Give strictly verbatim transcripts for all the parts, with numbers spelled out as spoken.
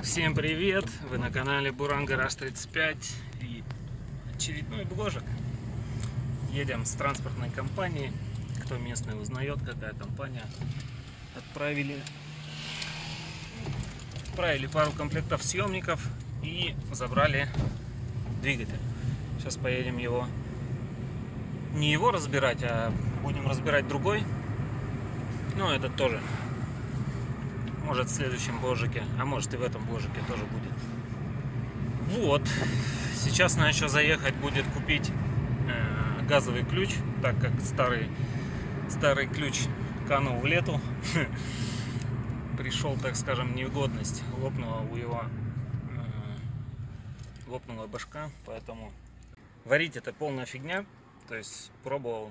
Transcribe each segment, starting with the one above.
Всем привет! Вы на канале Буран Гараж тридцать пять и очередной бложек. Едем с транспортной компанией. Кто местный узнает, какая компания. Отправили, отправили пару комплектов съемников и забрали двигатель. Сейчас поедем его, не его разбирать, а будем разбирать другой. Ну, этот тоже. Может, в следующем бложике, а может и в этом бложике тоже будет. Вот. Сейчас надо еще заехать будет купить э, газовый ключ, так как старый, старый ключ канул в лету. Пришел, так скажем, невгодность. Лопнула у его э, лопнула башка, поэтому варить это полная фигня. То есть пробовал.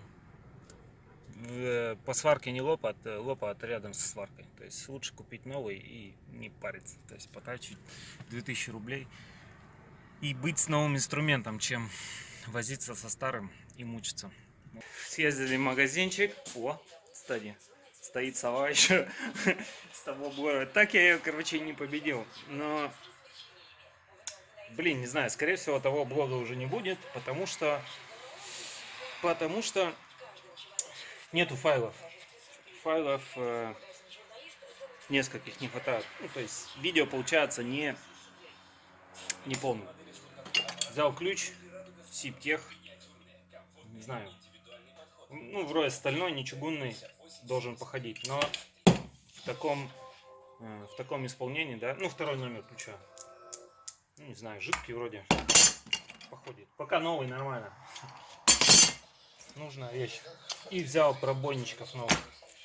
По сварке не лопает, лопает рядом со сваркой. То есть лучше купить новый и не париться. То есть потратить две тысячи рублей и быть с новым инструментом, чем возиться со старым и мучиться. Съездили в магазинчик. О, кстати, стоит сова еще с того блога. Так я ее, короче, не победил. Но, блин, не знаю, скорее всего, того блога уже не будет, потому что потому что нету файлов. Файлов э, нескольких не хватает. Ну, то есть видео получается не, не полное. Взял ключ, Сибтех, не знаю. Ну, вроде стальной, не чугунный, должен походить. Но в таком, э, в таком исполнении, да, ну, второй номер ключа. Ну, не знаю, жидкий вроде походит. Пока новый, нормально. Нужная вещь. И взял пробойничков новых.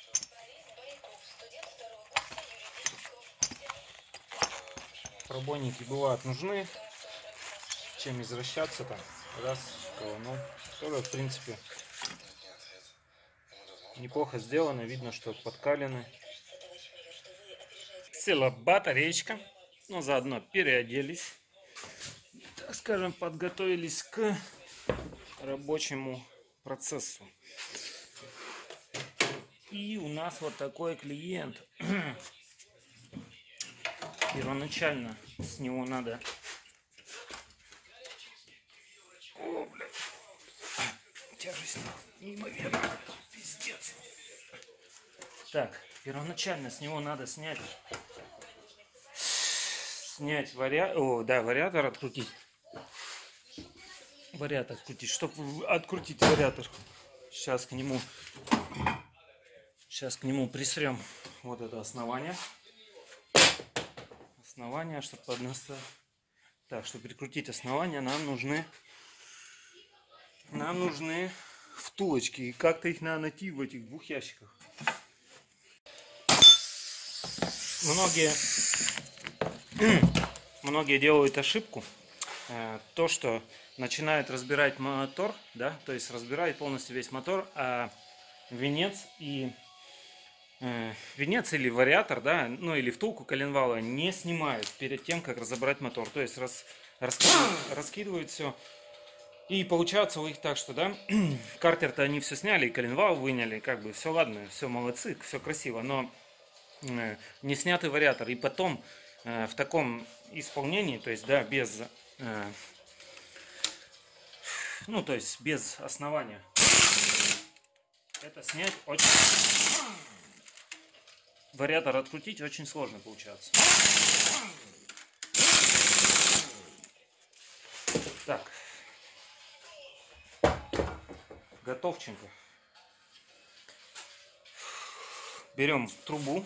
Пробойники бывают нужны. Чем извращаться там. Раз, ну, тоже в принципе неплохо сделано. Видно, что подкалены. Села батареечка. Но заодно переоделись. Так скажем, подготовились к рабочему процессу. И у нас вот такой клиент. Первоначально с него надо... О, блядь. Тяжесть неимоверно. Пиздец. Так, первоначально с него надо снять... Снять вариатор... О, да, вариатор открутить. Вариатор открутить. Чтобы открутить вариатор. Сейчас к нему... Сейчас к нему присрем вот это основание. Основание, чтобы подносить. Так, чтобы прикрутить основание, нам нужны нам нужны втулочки. И как-то их надо найти в этих двух ящиках. Многие многие делают ошибку. То, что начинают разбирать мотор, да, то есть разбирают полностью весь мотор, а венец и венец или вариатор, да, ну или втулку коленвала не снимают перед тем, как разобрать мотор. То есть рас, раскидывают, раскидывают все. И получается у них так, что, да, картер-то они все сняли, и коленвал выняли, как бы все ладно, все молодцы, все красиво, но э, не снятый вариатор. И потом э, в таком исполнении, то есть, да, без, э, ну, то есть без основания, это снять очень... Вариатор открутить очень сложно получается. Так. Готовченко. Берем трубу.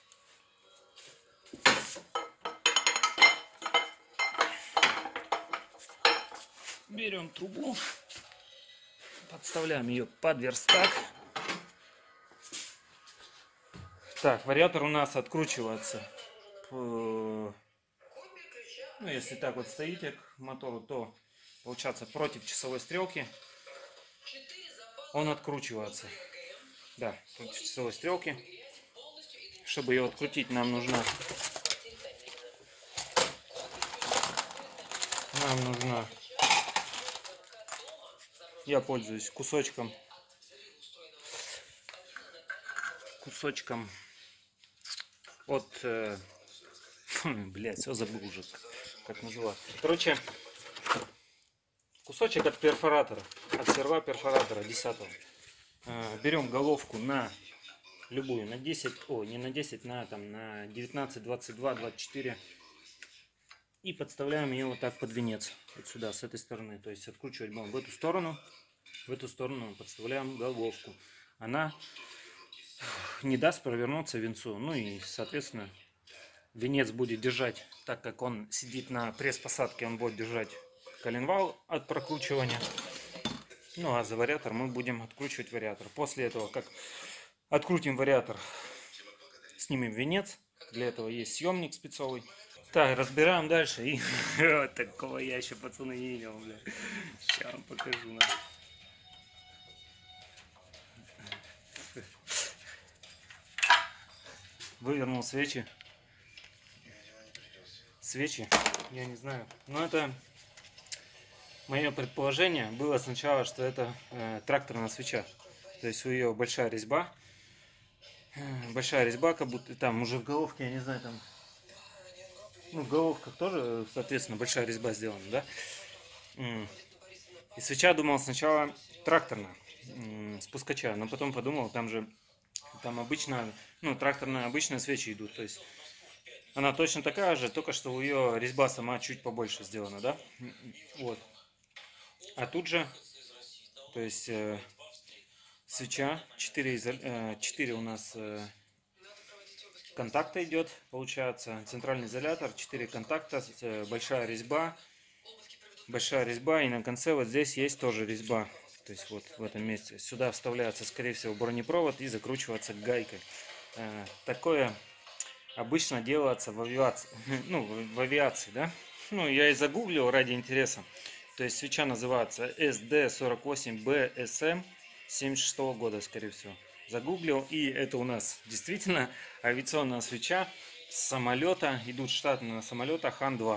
Берем трубу. Подставляем ее под верстак. Так, вариатор у нас откручивается. Ну, если так вот стоите к мотору, то получается против часовой стрелки он откручивается. Да, против часовой стрелки. Чтобы ее открутить, нам нужна нам нужна я пользуюсь кусочком кусочком от, э, Блять, все забыл уже, как называть. Короче, кусочек от перфоратора, от серва перфоратора десятого. Берем головку на любую, на десять, о, не на десять, на, там, на девятнадцать, двадцать два, двадцать четыре. И подставляем ее вот так под венец, вот сюда, с этой стороны. То есть откручивать будем в эту сторону, в эту сторону подставляем головку. Она не даст провернуться венцу. Ну и, соответственно, венец будет держать, так как он сидит на пресс-посадке, он будет держать коленвал от прокручивания. Ну а за вариатор мы будем откручивать вариатор. После этого, как открутим вариатор, снимем венец. Для этого есть съемник спецовый. Так, разбираем дальше. И вот такого я еще, пацаны, не видел, бля. Сейчас вам покажу. Вывернул свечи. Свечи, я не знаю. Но это мое предположение было сначала, что это э, тракторная свеча. То есть у ее большая резьба. Э, большая резьба, как будто там уже в головке, я не знаю, там. Ну, в головках тоже, соответственно, большая резьба сделана, да? И свеча думал сначала тракторная, спускача, но потом подумал, там же, там обычно, ну, тракторные обычные свечи идут, то есть она точно такая же, только что у ее резьба сама чуть побольше сделана, да? Вот. А тут же, то есть э, свеча, четыре, э, четыре у нас... Э, контакта идет, получается, центральный изолятор, четыре контакта, большая резьба, большая резьба, и на конце вот здесь есть тоже резьба, то есть вот в этом месте. Сюда вставляется, скорее всего, бронепровод и закручивается гайкой. Такое обычно делается в авиации, ну, в авиации, да. Ну, я и загуглил ради интереса. То есть свеча называется эс дэ сорок восемь бэ эс эм семьдесят шестого года, скорее всего. Загуглил, и это у нас действительно авиационная свеча с самолета, идут штатные самолета Хан два.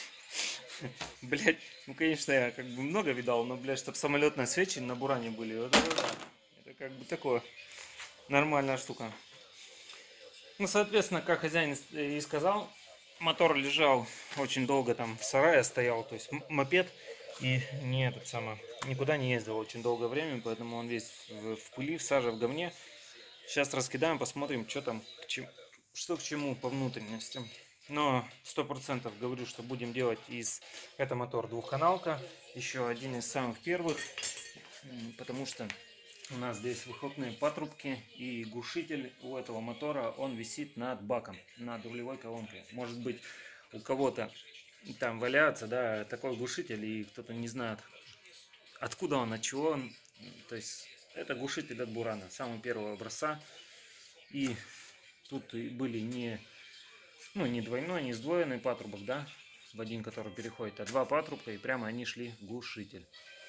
Блять, ну конечно я как бы много видал, но, блядь, чтобы самолетные свечи на Буране были, вот это, это как бы такое нормальная штука. Ну, соответственно, как хозяин и сказал, мотор лежал очень долго там в сарае, стоял, то есть мопед. И не этот самый, никуда не ездил очень долгое время, поэтому он весь в, в пыли, в саже, в говне. Сейчас раскидаем, посмотрим, что там, к чему, что к чему по внутренности. Но сто процентов говорю, что будем делать из... Это мотор двухканалка, еще один из самых первых, потому что у нас здесь выхлопные патрубки и глушитель у этого мотора, он висит над баком, над рулевой колонкой. Может быть, у кого-то там валяется, да, такой глушитель, и кто-то не знает, откуда он, от чего он. То есть это глушитель от Бурана, самого первого образца. И тут были не, ну, не двойной, не сдвоенный патрубок, да, в один, который переходит, а два патрубка, и прямо они шли в глушитель.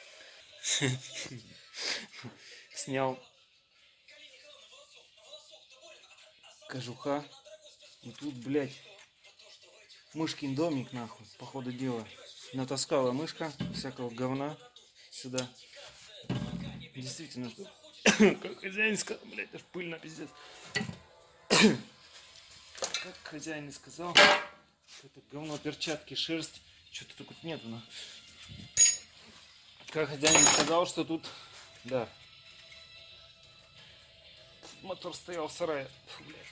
Снял кожуха. И тут, блядь, мышкин домик, нахуй, по ходу дела. Натаскала мышка всякого говна сюда. Действительно, что... как хозяин сказал, блядь, аж пыльно, пиздец. Как хозяин сказал, это говно, перчатки, шерсть, что-то тут нету, но... Как хозяин сказал, что тут, да, мотор стоял в сарае. Фу, блядь.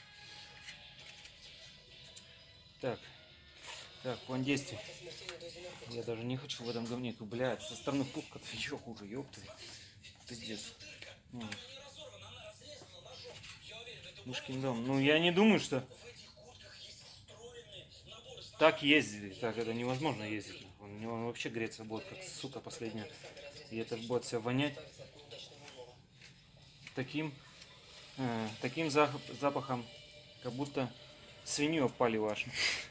Так. Так, план действий. Я даже не хочу в этом говне. Блядь, со стороны пупка-то еще хуже, ёпта. Пиздец. Ну. Мышкин дом. Ну, я не думаю, что так ездили. Так, это невозможно ездить. У него вообще греться будет, как сука последняя. И это будет все вонять таким, э, таким запахом, как будто свинью опали вашу.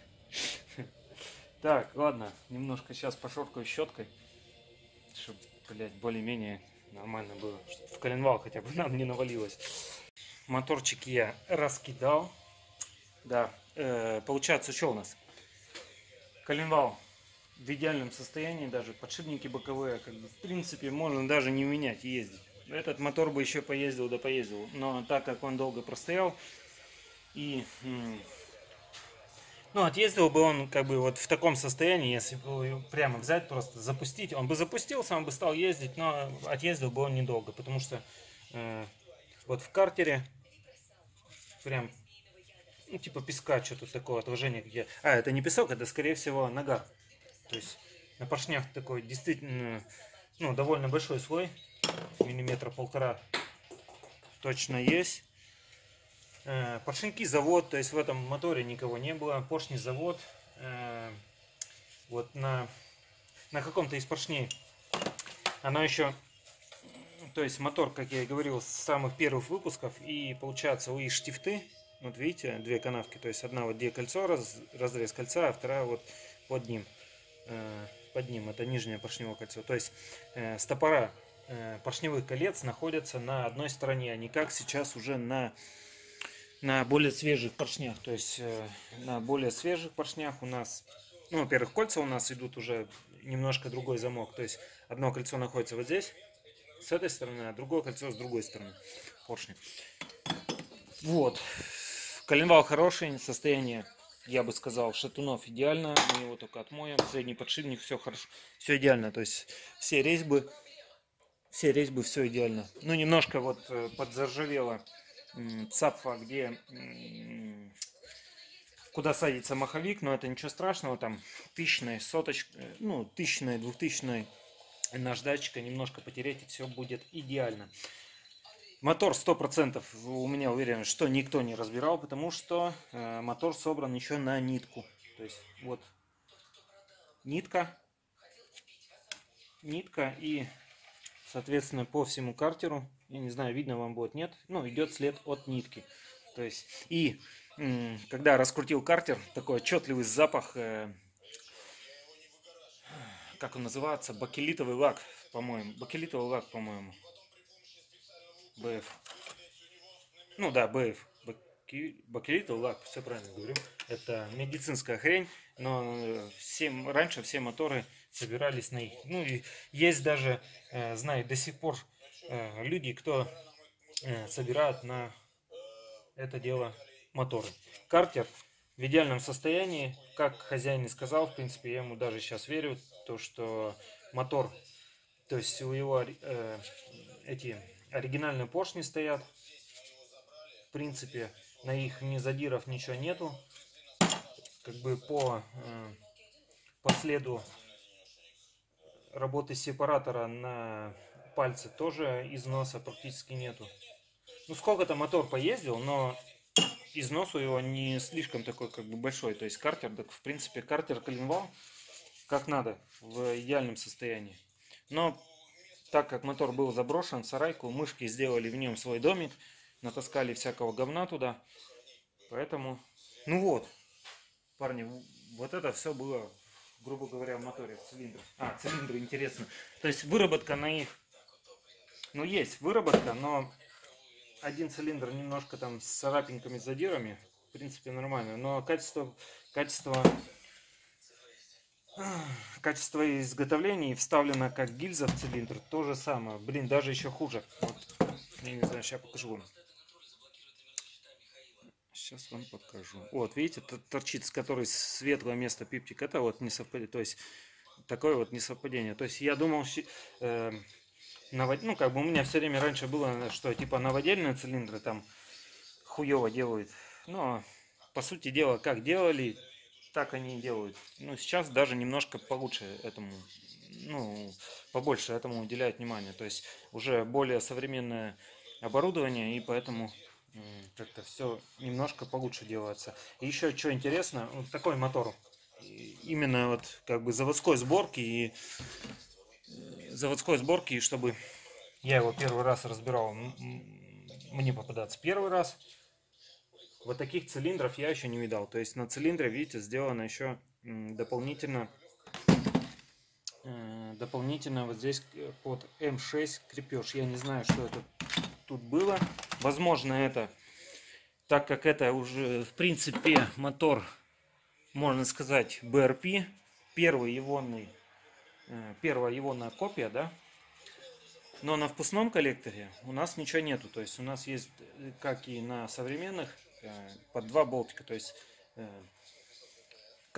Так, ладно, немножко сейчас пошоркаю щеткой, чтобы, блядь, более-менее нормально было, чтобы в коленвал хотя бы нам не навалилось. Моторчик я раскидал. Да, э, получается, что у нас? Коленвал в идеальном состоянии, даже подшипники боковые, как бы, в принципе, можно даже не менять и ездить. Этот мотор бы еще поездил, да поездил, но так как он долго простоял и... Ну, отъездил бы он как бы вот в таком состоянии, если бы его прямо взять, просто запустить. Он бы запустился, он бы стал ездить, но отъездил бы он недолго, потому что э, вот в картере прям, ну, типа песка, что-то такое, отложение где. А, это не песок, это скорее всего нагар. То есть на поршнях такой действительно, ну, довольно большой слой, миллиметра полтора точно есть. Э, поршеньки завод, то есть в этом моторе никого не было. Поршни завод. Э, вот на, на каком-то из поршней оно еще, то есть мотор, как я и говорил, с самых первых выпусков. И получается у и штифты, вот видите, две канавки, то есть одна вот где кольцо, раз, разрез кольца, а вторая вот под ним. Э, под ним это нижнее поршневое кольцо. То есть э, стопора э, поршневых колец находятся на одной стороне, а не как сейчас уже на на более свежих поршнях. То есть э, на более свежих поршнях у нас, ну, во-первых, кольца у нас идут уже немножко другой замок. То есть одно кольцо находится вот здесь, с этой стороны, а другое кольцо с другой стороны поршня. Вот. Коленвал хороший, состояние, я бы сказал, шатунов идеально. Мы его только отмоем. Средний подшипник, все хорошо, все идеально. То есть все резьбы, все резьбы, все идеально. Ну, немножко вот подзаржавело цапфа, где куда садится маховик, но это ничего страшного, там тысячная, соточка, ну, тысячная, двухтысячная наждачка, немножко потереть, и все будет идеально. Мотор сто процентов у меня уверен, что никто не разбирал, потому что э, мотор собран еще на нитку. То есть вот нитка, нитка и, соответственно, по всему картеру, я не знаю, видно вам будет, нет, ну, идет след от нитки. То есть, и м, когда раскрутил картер, такой отчетливый запах, э, как он называется, бакелитовый лак, по-моему, бакелитовый лак, по-моему, бэ эф. Ну да, бэ эф. Бакелитовый лак, все правильно говорю. Это медицинская хрень, но все, раньше все моторы собирались на их. Ну и есть даже, э, знаю, до сих пор э, люди, кто э, собирают на это дело моторы. Картер в идеальном состоянии, как хозяин и сказал, в принципе, я ему даже сейчас верю, то что мотор, то есть у его э, эти оригинальные поршни стоят, в принципе, на их ни задиров ничего нету, как бы по, э, по следу работы сепаратора на пальце тоже износа практически нету. Ну, сколько-то мотор поездил, но износ у его не слишком такой как бы большой. То есть картер, так в принципе картер коленвал как надо, в идеальном состоянии. Но так как мотор был заброшен в сарайку, мышки сделали в нем свой домик, натаскали всякого говна туда. Поэтому, ну вот, парни, вот это все было, грубо говоря, в моторе, в цилиндрах. А, цилиндры, интересно. То есть выработка на их, ну есть выработка, но один цилиндр немножко там с царапинками, с задирами, в принципе нормально. Но качество, качество, качество изготовления вставлено как гильза в цилиндр, то же самое. Блин, даже еще хуже. Вот, я не знаю, сейчас покажу вам. Сейчас вам покажу. Вот, видите, торчит, с которой светлое место пиптик. Это вот не совпадение. То есть, такое вот несовпадение. То есть, я думал, э, навод... ну, как бы у меня все время раньше было, что типа новодельные цилиндры там хуево делают. Но, по сути дела, как делали, так они и делают. Ну, сейчас даже немножко получше этому, ну, побольше этому уделяют внимание. То есть, уже более современное оборудование, и поэтому как-то все немножко получше делается. И еще что интересно, вот такой мотор, именно вот как бы заводской сборки и заводской сборки, и чтобы я его первый раз разбирал, мне попадаться первый раз. Вот таких цилиндров я еще не видал. То есть на цилиндре, видите, сделано еще дополнительно дополнительно вот здесь под эм шесть крепеж. Я не знаю, что это тут было. Возможно, это, так как это уже в принципе мотор, можно сказать, бэ эр пи, первый ионный, первая ионная копия, да. Но на впускном коллекторе у нас ничего нету. То есть у нас есть, как и на современных, под два болтика. То есть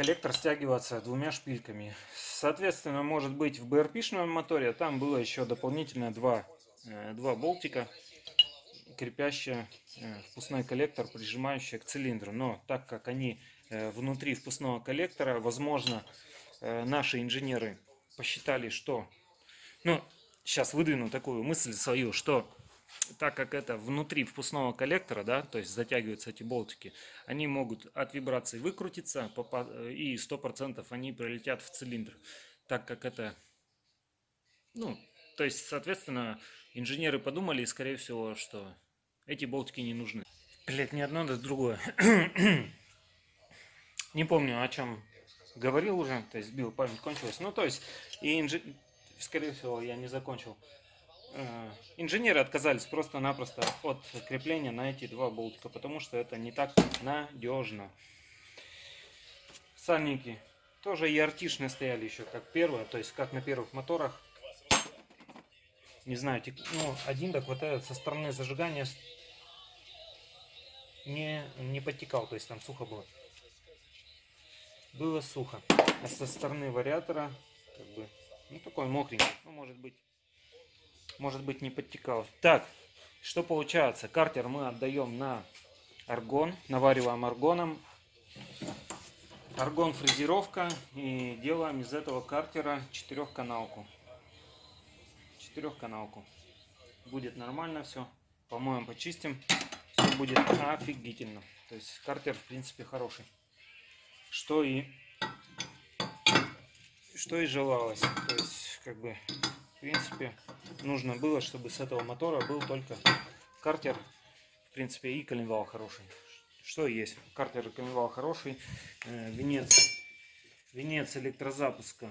коллектор стягиваться двумя шпильками. Соответственно, может быть в бэ эр пэ-шном моторе там было еще дополнительно два, два болтика, крепящие впускной коллектор, прижимающие к цилиндру. Но так как они внутри впускного коллектора, возможно, наши инженеры посчитали, что... Ну, сейчас выдвину такую мысль свою, что так как это внутри впускного коллектора, да, то есть затягиваются эти болтики, они могут от вибраций выкрутиться, и сто процентов они прилетят в цилиндр. Так как это... Ну, то есть, соответственно, инженеры подумали, скорее всего, что эти болтики не нужны. Блять, не одно, да другое. Не помню, о чем говорил уже, то есть сбил, память кончилась. Ну, то есть, и инж... скорее всего, я не закончил. Инженеры отказались просто-напросто от крепления на эти два болтика, потому что это не так надежно. Сальники тоже и ар-тишные стояли еще как первые, то есть как на первых моторах. Не знаю, ну, один так хватает со стороны зажигания не, не подтекал, то есть там сухо было. Было сухо. А со стороны вариатора, как бы, ну такой мокренький, ну может быть, может быть не подтекал. Так, что получается? Картер мы отдаем на аргон, навариваем аргоном. Аргон фрезеровка, и делаем из этого картера четырехканалку. Четырехканалку. Будет нормально все. Помоем, почистим. Все будет офигительно. То есть картер в принципе хороший. Что и что и желалось. То есть как бы в принципе нужно было, чтобы с этого мотора был только картер, в принципе, и коленвал хороший. Что есть? Картер и коленвал хороший. Венец, венец электрозапуска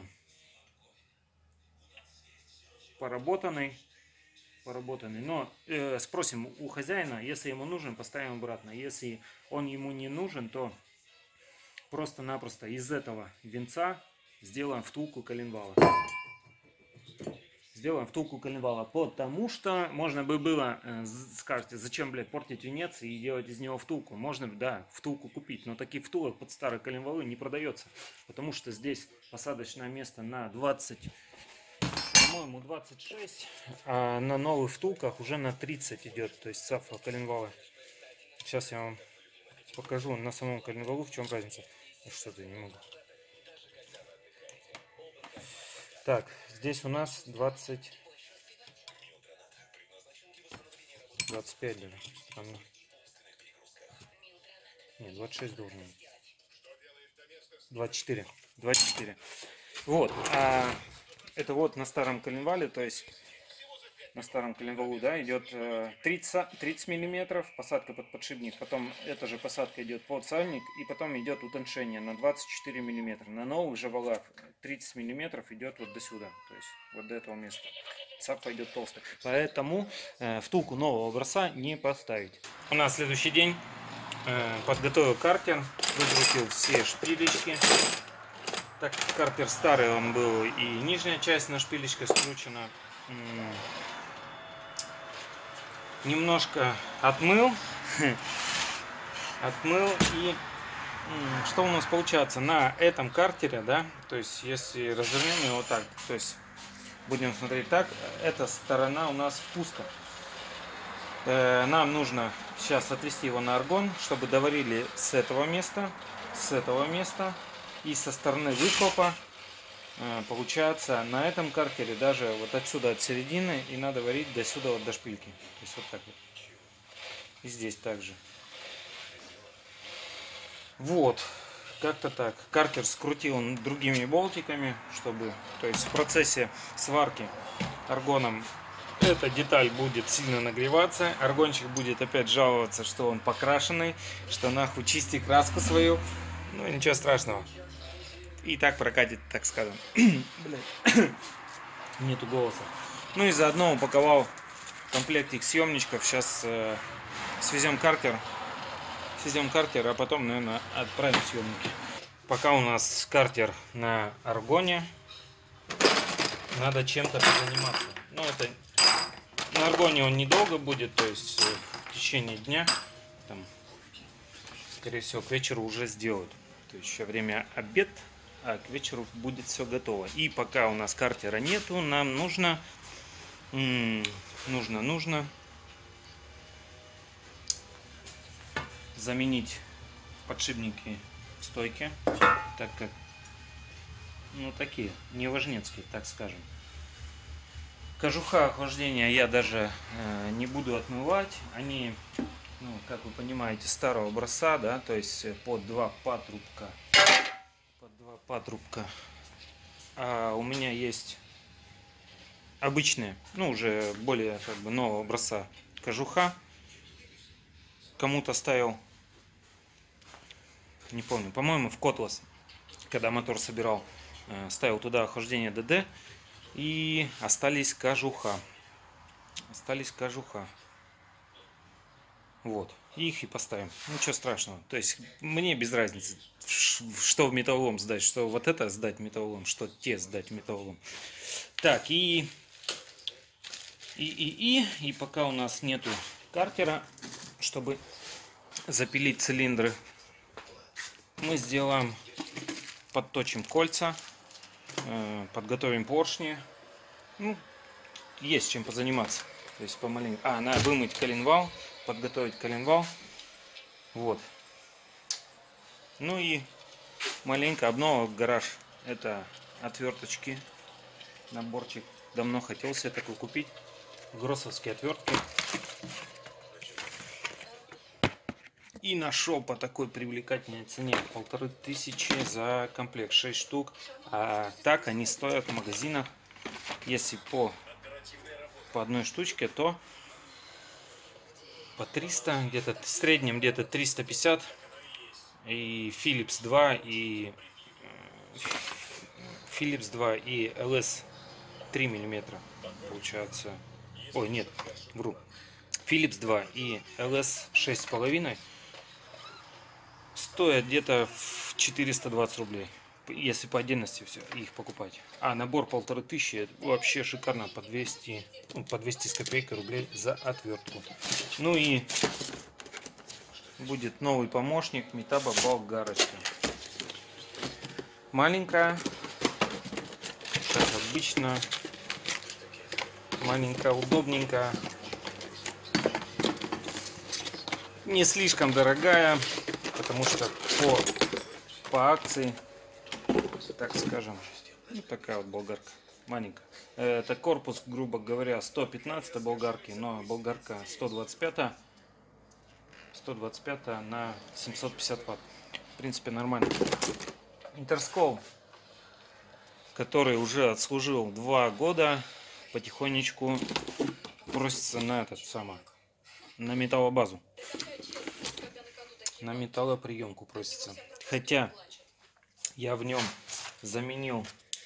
поработанный. Поработанный. Но э, спросим у хозяина, если ему нужен, поставим обратно. Если он ему не нужен, то просто-напросто из этого венца сделаем втулку коленвала. Сделаем втулку коленвала, потому что можно бы было, э, скажете, зачем, блядь, портить венец и делать из него втулку. Можно, да, втулку купить, но таких втулок под старые коленвалы не продается, потому что здесь посадочное место на двадцать, по-моему, двадцать шесть, а на новых втулках уже на тридцать идет, то есть сафа коленвалы. Сейчас я вам покажу на самом коленвалу, в чем разница. Что-то не могу. Так, здесь у нас двадцать, двадцать пять даже. Там... Нет, двадцать шесть должен быть. двадцать четыре. двадцать четыре. Вот. А это вот на старом коленвале, то есть на старом коленвалу, да, идет тридцать, тридцать миллиметров посадка под подшипник, потом эта же посадка идет под сальник, и потом идет утоншение на двадцать четыре миллиметра. На новых же валах тридцать миллиметров идет вот до сюда, то есть вот до этого места. Цапа идет толстая, поэтому э, втулку нового образца не поставить. У нас следующий день. Э, подготовил картер, выкрутил все шпилечки. Так как картер старый, он был, и нижняя часть на шпилечках скручена. Немножко отмыл, отмыл, и что у нас получается на этом картере, да, то есть если развернем его вот так, то есть будем смотреть так, эта сторона у нас впуска. Э, нам нужно сейчас отвести его на аргон, чтобы доварили с этого места, с этого места и со стороны выхлопа. Получается на этом картере даже вот отсюда от середины и надо варить до сюда вот до шпильки, то есть вот так вот. И здесь также. Вот, как-то так. Картер скрутил другими болтиками, чтобы, то есть в процессе сварки аргоном эта деталь будет сильно нагреваться. Аргончик будет опять жаловаться, что он покрашенный, что нахуй чисти краску свою. Ну ничего страшного. И так прокатит, так скажем. Нету голоса. Ну и заодно упаковал комплектик съемничков. Сейчас э, свезем картер. Свезем картер, а потом, наверное, отправим съемники. Пока у нас картер на аргоне, надо чем-то позаниматься. Ну это на аргоне он недолго будет, то есть в течение дня, там, скорее всего, к вечеру уже сделают. То есть еще время обед, а к вечеру будет все готово. И пока у нас картера нету, нам нужно, нужно, нужно заменить подшипники в стойке, так как, ну, такие, неважнецкие, так скажем. Кожуха охлаждения я даже э, не буду отмывать. Они, ну, как вы понимаете, старого образца, да, то есть под два патрубка. Под два патрубка. А у меня есть обычные, ну, уже более как бы нового образца кожуха. Кому-то ставил, не помню, по-моему, в Котлас, когда мотор собирал, э, ставил туда охлаждение ДД. И остались кожуха. Остались кожуха. Вот. Их и поставим. Ничего страшного. То есть мне без разницы, что в металлолом сдать, что вот это сдать металлолом, что те сдать металлолом. Так, и... И, и, и, и пока у нас нету картера, чтобы запилить цилиндры, мы сделаем, подточим кольца. Подготовим поршни. Ну, есть чем позаниматься. То есть помаленьку. А, надо вымыть коленвал, подготовить коленвал. Вот. Ну и маленько обнова в гараж. Это отверточки. Наборчик. Давно хотел себе такой купить. Гроссовские отвертки. И нашел по такой привлекательной цене полторы тысячи за комплект, шесть штук. А так они стоят в магазинах, если по, по одной штучке, то по триста, где-то в среднем где-то триста пятьдесят. И Philips два, и Philips два, и эл эс три миллиметра получается. Ой, нет, вру. Philips два и эл эс шесть с половиной стоят где-то в четыреста двадцать рублей, если по отдельности все их покупать. А набор полторы тысячи, вообще шикарно, по двести, ну, по двести с копейкой рублей за отвертку. Ну и будет новый помощник Метаба болгарочка. Маленькая, как обычно, маленькая, удобненькая, не слишком дорогая. Потому что по, по акции, так скажем, ну, такая вот болгарка, маленькая. Это корпус, грубо говоря, сто пятнадцать болгарки, но болгарка сто двадцать пять, сто двадцать пять на семьсот пятьдесят ватт. В принципе, нормально. Интерскол, который уже отслужил два года, потихонечку просится на этот самый, на металлобазу. На металлоприемку просится. Хотя я в нем заменил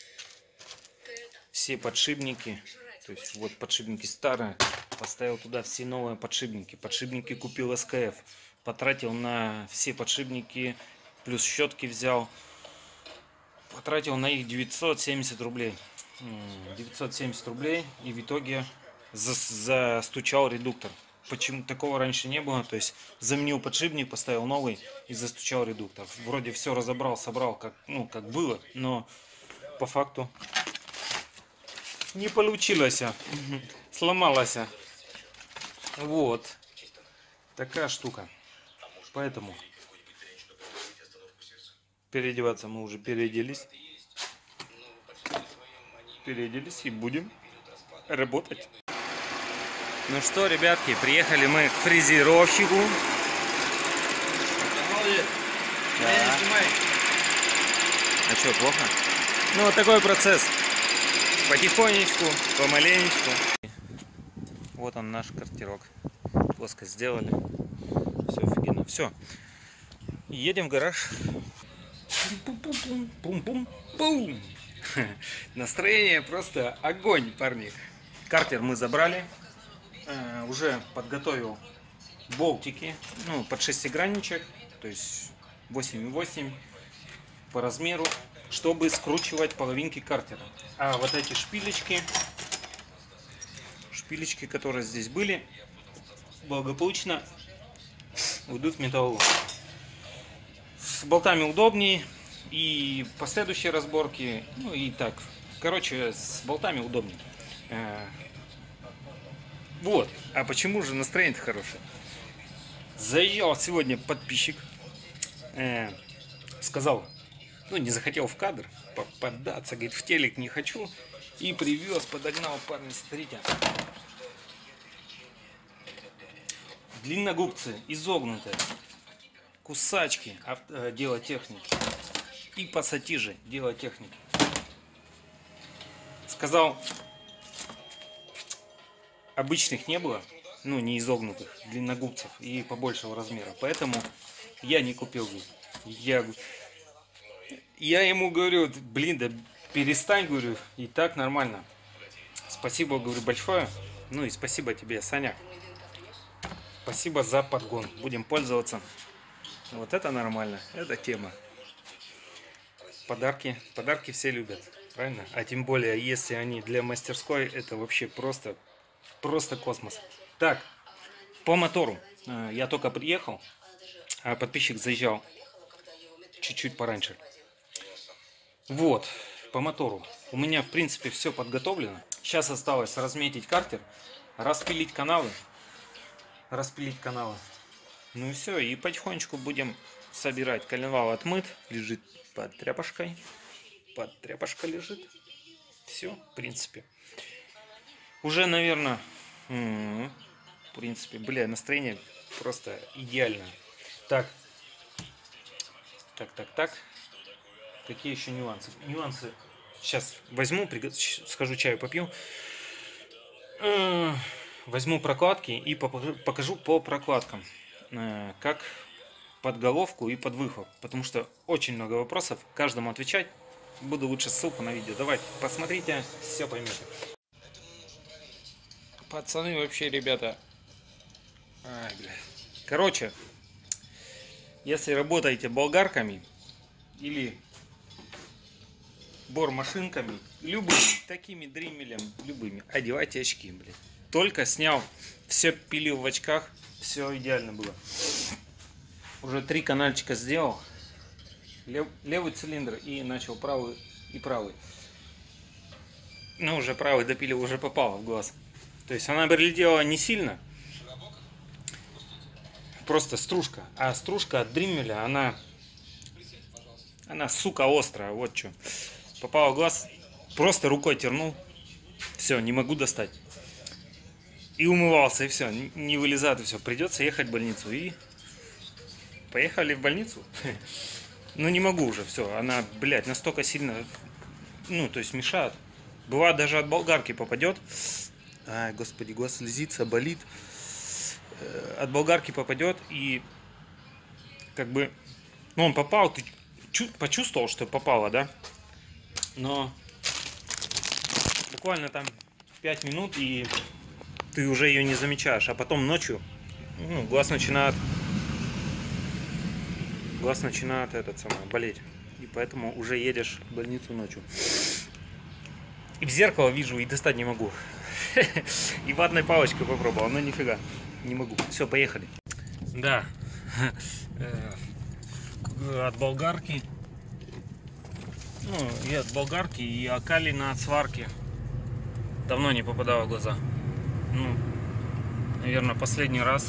все подшипники. То есть вот подшипники старые. Поставил туда все новые подшипники. Подшипники купил эс ка эф. Потратил на все подшипники. Плюс щетки взял. Потратил на их девятьсот семьдесят рублей. девятьсот семьдесят рублей. И в итоге застучал редуктор. Почему такого раньше не было? То есть заменил подшипник, поставил новый и застучал редуктор. Вроде все разобрал, собрал, как, ну, как было, но по факту не получилось. Сломалось. Вот. Такая штука. Поэтому переодеваться мы уже переоделись. Переоделись и будем работать. Ну что, ребятки, приехали мы к фрезеровщику. Да. А что, плохо? Ну, вот такой процесс. Потихонечку, помаленечку. Вот он, наш картерок. Плоско сделали. Все офигенно. Все. Едем в гараж. Пум-пум-пум-пум-пум-пум. Настроение просто огонь, парни. Картер мы забрали. Э, уже подготовил болтики, ну, под шестигранничек, то есть восемь и восемь по размеру, чтобы скручивать половинки картера. А вот эти шпилечки, шпилечки, которые здесь были, благополучно уйдут в металлолом. с болтами удобнее. И последующие разборки. Ну и так. Короче, с болтами удобнее. Вот. А почему же настроение хорошее? Заезжал сегодня подписчик. Сказал, ну не захотел в кадр поддаться. Говорит, в телек не хочу. И привез, подогнал, парни, смотрите. Длинногубцы, изогнутые, кусачки, авто, дело техники и пассатижи, дело техники. Сказал, обычных не было, ну не изогнутых, длинногубцев и побольшего размера, поэтому я не купил. Я, я ему говорю, блин, да перестань, говорю, и так нормально. Спасибо, говорю, большое, ну и спасибо тебе, Саня. Спасибо за подгон. Будем пользоваться. Вот это нормально. Это тема. Подарки. Подарки все любят. Правильно? А тем более, если они для мастерской, это вообще просто, просто космос. Так, по мотору. Я только приехал, а подписчик заезжал чуть-чуть пораньше. Вот, по мотору. У меня, в принципе, все подготовлено. Сейчас осталось разметить картер, распилить каналы. Распилить каналы. Ну и все, и потихонечку будем собирать. Коленвал отмыт, лежит под тряпочкой. Под тряпочкой лежит. Все, в принципе. Уже, наверное, в принципе, бля, настроение просто идеальное. Так, так, так, так. Какие еще нюансы? Нюансы. Сейчас возьму, схожу чаю попью. Возьму прокладки и покажу по прокладкам, как под головку и под выхлоп, потому что очень много вопросов, каждому отвечать. Буду лучше ссылку на видео. Давайте, посмотрите, все поймете. Пацаны вообще, ребята. Ай, бля. Короче, если работаете болгарками или бормашинками, любыми, такими дримелем, любыми, одевайте очки, блядь. Только снял, все пилил в очках, все идеально было. Уже три канальчика сделал. Лев, левый цилиндр и начал правый и правый. Ну, уже правый допилил, уже попало в глаз. То есть она прилетела не сильно. Просто стружка. А стружка от дриммеля, она, она, сука, острая. Вот что. Попала в глаз, просто рукой тернул. Все, не могу достать. И умывался, и все, не вылезает, и все. Придется ехать в больницу. И поехали в больницу. Ну не могу уже, все. Она, блядь, настолько сильно, ну, то есть мешает. Бывает, даже от болгарки попадет. Ай, господи, глаз слезится, болит. От болгарки попадет, и как бы, ну, он попал, ты почувствовал, что попало, да? Но буквально там пять минут, и ты уже ее не замечаешь, а потом ночью, ну, глаз начинает, глаз начинает этот самый болеть, и поэтому уже едешь в больницу ночью. И в зеркало вижу, и достать не могу. И ватной палочкой попробовал, но нифига, не могу. Все, поехали. Да, от болгарки, ну, и от болгарки, и окалина от сварки давно не попадало в глаза. Ну, наверное, последний раз.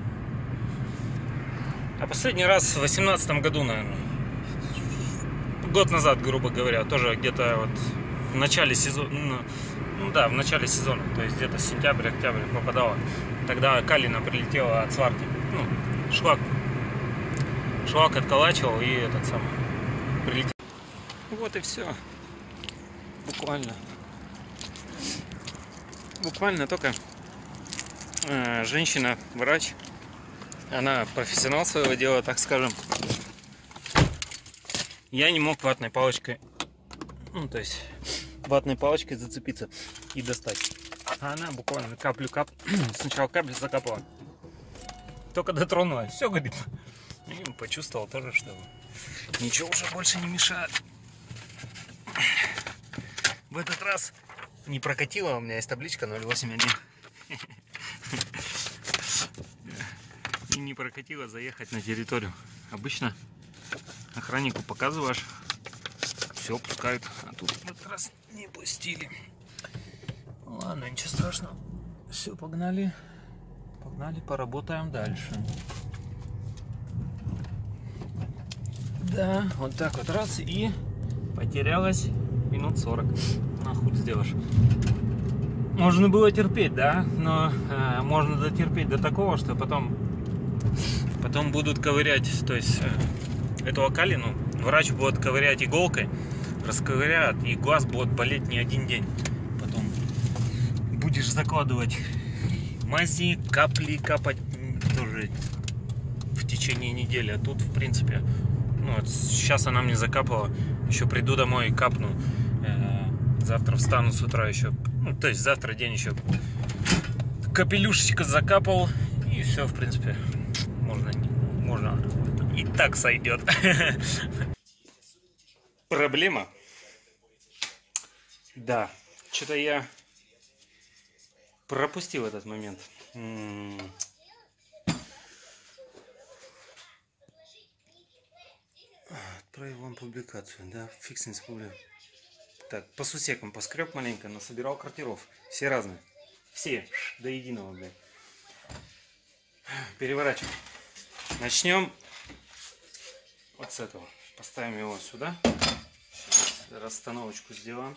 А последний раз в восемнадцатом году, наверное. Год назад, грубо говоря, тоже где-то вот в начале сезона. Ну да, в начале сезона, то есть где-то сентябрь-октябрь попадало. Тогда калина прилетела от сварки. Ну, шлак. Шлак отколачивал, и этот самый прилетел. Вот и все. Буквально. Буквально только э, женщина-врач. Она профессионал своего дела, так скажем. Я не мог ватной палочкой, ну то есть ватной палочкой зацепиться и достать. А она буквально каплю-кап. Сначала каплю закапала. Только дотронулась. Все, говорит. И почувствовал тоже, что ничего уже больше не мешает. В этот раз не прокатило. У меня есть табличка ноль восемь один. И не прокатило заехать на территорию. Обычно охраннику показываешь, все пускают, а тут в этот раз не пустили. Ладно, ничего страшного. Все, погнали. Погнали, поработаем дальше. Да, вот так вот раз и потерялась минут сорок. Ну, хуй сделаешь. Можно было терпеть, да, но э, можно дотерпеть до такого, что потом, потом будут ковырять, то есть э, эту окалину врач будет ковырять иголкой, расковыряют, и глаз будет болеть не один день. Потом будешь закладывать мази, капли капать тоже в течение недели. А тут, в принципе, ну, вот сейчас она мне закапала, еще приду домой и капну. Э, завтра встану с утра еще, ну, то есть завтра день еще капелюшечка закапал, и все, в принципе, можно, можно и так сойдет. Проблема? Да, что-то я пропустил этот момент. Отправил вам публикацию, да, фиксинг публикацию. Так, по сусекам поскреб маленько, насобирал картиров. Все разные. Все, до единого, блядь. Переворачиваем. Начнем вот с этого. Поставим его сюда. Сейчас расстановочку сделаем.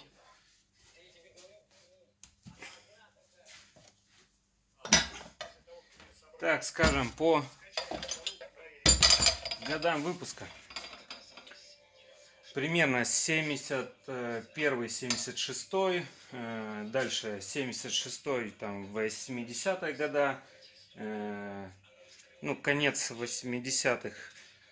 Так, скажем, по годам выпуска. Примерно семьдесят первый — семьдесят шестой, дальше семьдесят шестой, там восьмидесятые года, ну, конец восьмидесятых,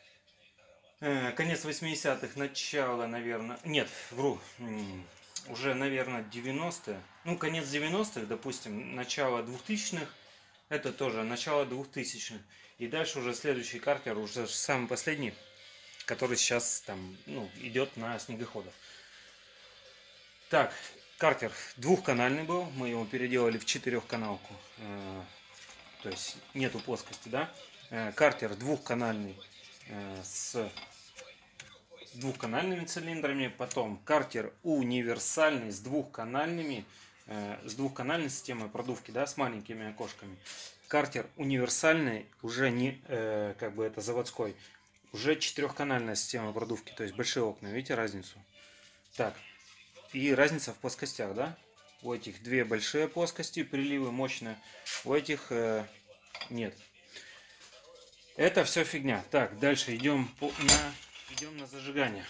конец восьмидесятых, начало, наверное, нет, вру, уже, наверное, девяностые, ну, конец девяностых, допустим, начало двухтысячных, это тоже начало двухтысячных, и дальше уже следующий картер, уже самый последний, который сейчас там, ну, идет на снегоходах. Так, картер двухканальный был, мы его переделали в четырехканалку, э, то есть нету плоскости, да. Э, картер двухканальный э, с двухканальными цилиндрами, потом картер универсальный с двухканальными, э, с двухканальной системой продувки, да, с маленькими окошками. Картер универсальный, уже не, э, как бы это заводской, уже четырехканальная система продувки, то есть большие окна, видите разницу? Так, и разница в плоскостях, да? У этих две большие плоскости, приливы мощные, у этих э, нет. Это все фигня. Так, дальше идем по, на, идем на зажигание.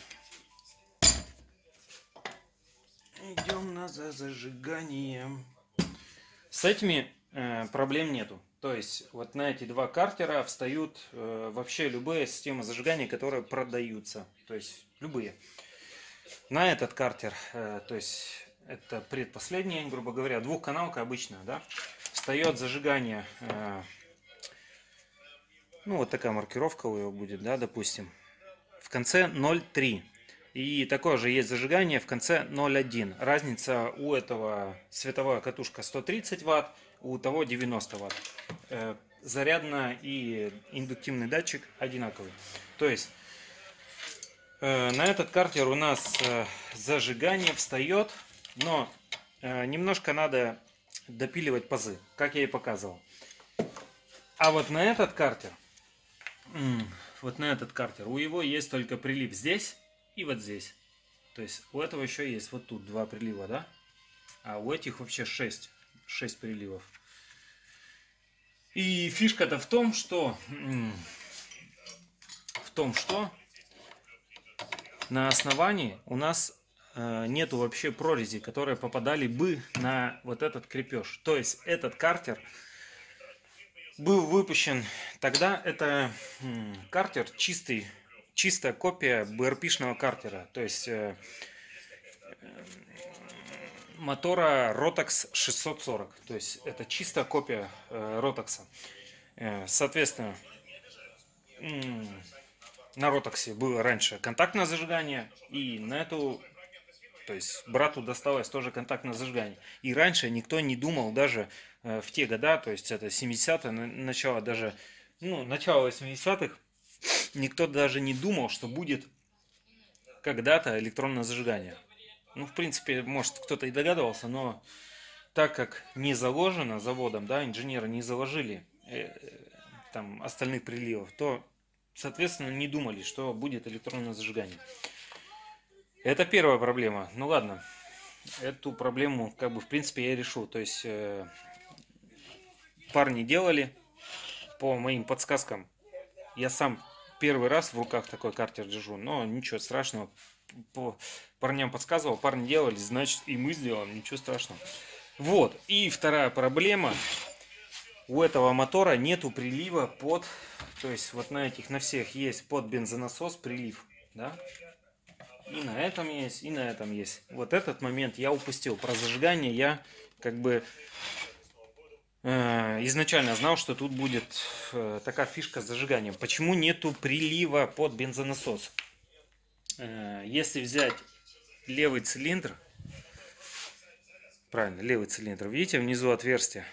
Идем на зажигание. С этими э, проблем нету. То есть вот на эти два картера встают э, вообще любые системы зажигания, которые продаются. То есть любые. На этот картер, э, то есть это предпоследний, грубо говоря, двухканалка обычная, да, встает зажигание, э, ну вот такая маркировка у него будет, да, допустим, в конце ноль три. И такое же есть зажигание в конце ноль один. Разница у этого световая катушка сто тридцать ватт, у того девяносто ватт. Э, зарядно и индуктивный датчик одинаковый. То есть э, на этот картер у нас э, зажигание встает, но э, немножко надо допиливать пазы, как я и показывал. А вот на этот картер, вот на этот картер, у него есть только прилив здесь и вот здесь. То есть у этого еще есть вот тут два прилива, да? А у этих вообще шесть. шесть приливов. И фишка-то в том, что в том, что на основании у нас э, нету вообще прорези, которые попадали бы на вот этот крепеж. То есть этот картер был выпущен тогда, это м, картер чистый, чистая копия би эр пи-шного картера. То есть э, э, мотора Rotax шестьсот сорок. То есть это чистая копия э, Rotax. Э, соответственно, м, на Rotax было раньше контактное зажигание, и на эту, то есть брату досталось тоже контактное зажигание. И раньше никто не думал даже э, в те года, то есть это семидесятые, начало даже, ну, начало восьмидесятых, никто даже не думал, что будет когда-то электронное зажигание. Ну, в принципе, может, кто-то и догадывался, но так как не заложено заводом, да, инженеры не заложили э, там остальных приливов, то, соответственно, не думали, что будет электронное зажигание. Это первая проблема. Ну ладно, эту проблему, как бы, в принципе, я решу. То есть э, парни делали по моим подсказкам. Я сам первый раз в руках такой картер держу, но ничего страшного. По парням подсказывал, парни делали, значит и мы сделаем, ничего страшного. Вот, и вторая проблема. У этого мотора нету прилива под, то есть вот на этих, на всех есть под бензонасос прилив, да? И на этом есть, и на этом есть. Вот этот момент я упустил. Про зажигание я как бы э, изначально знал, что тут будет э, такая фишка с зажиганием. Почему нету прилива под бензонасос? Э, если взять левый цилиндр, правильно, левый цилиндр, видите, внизу отверстие.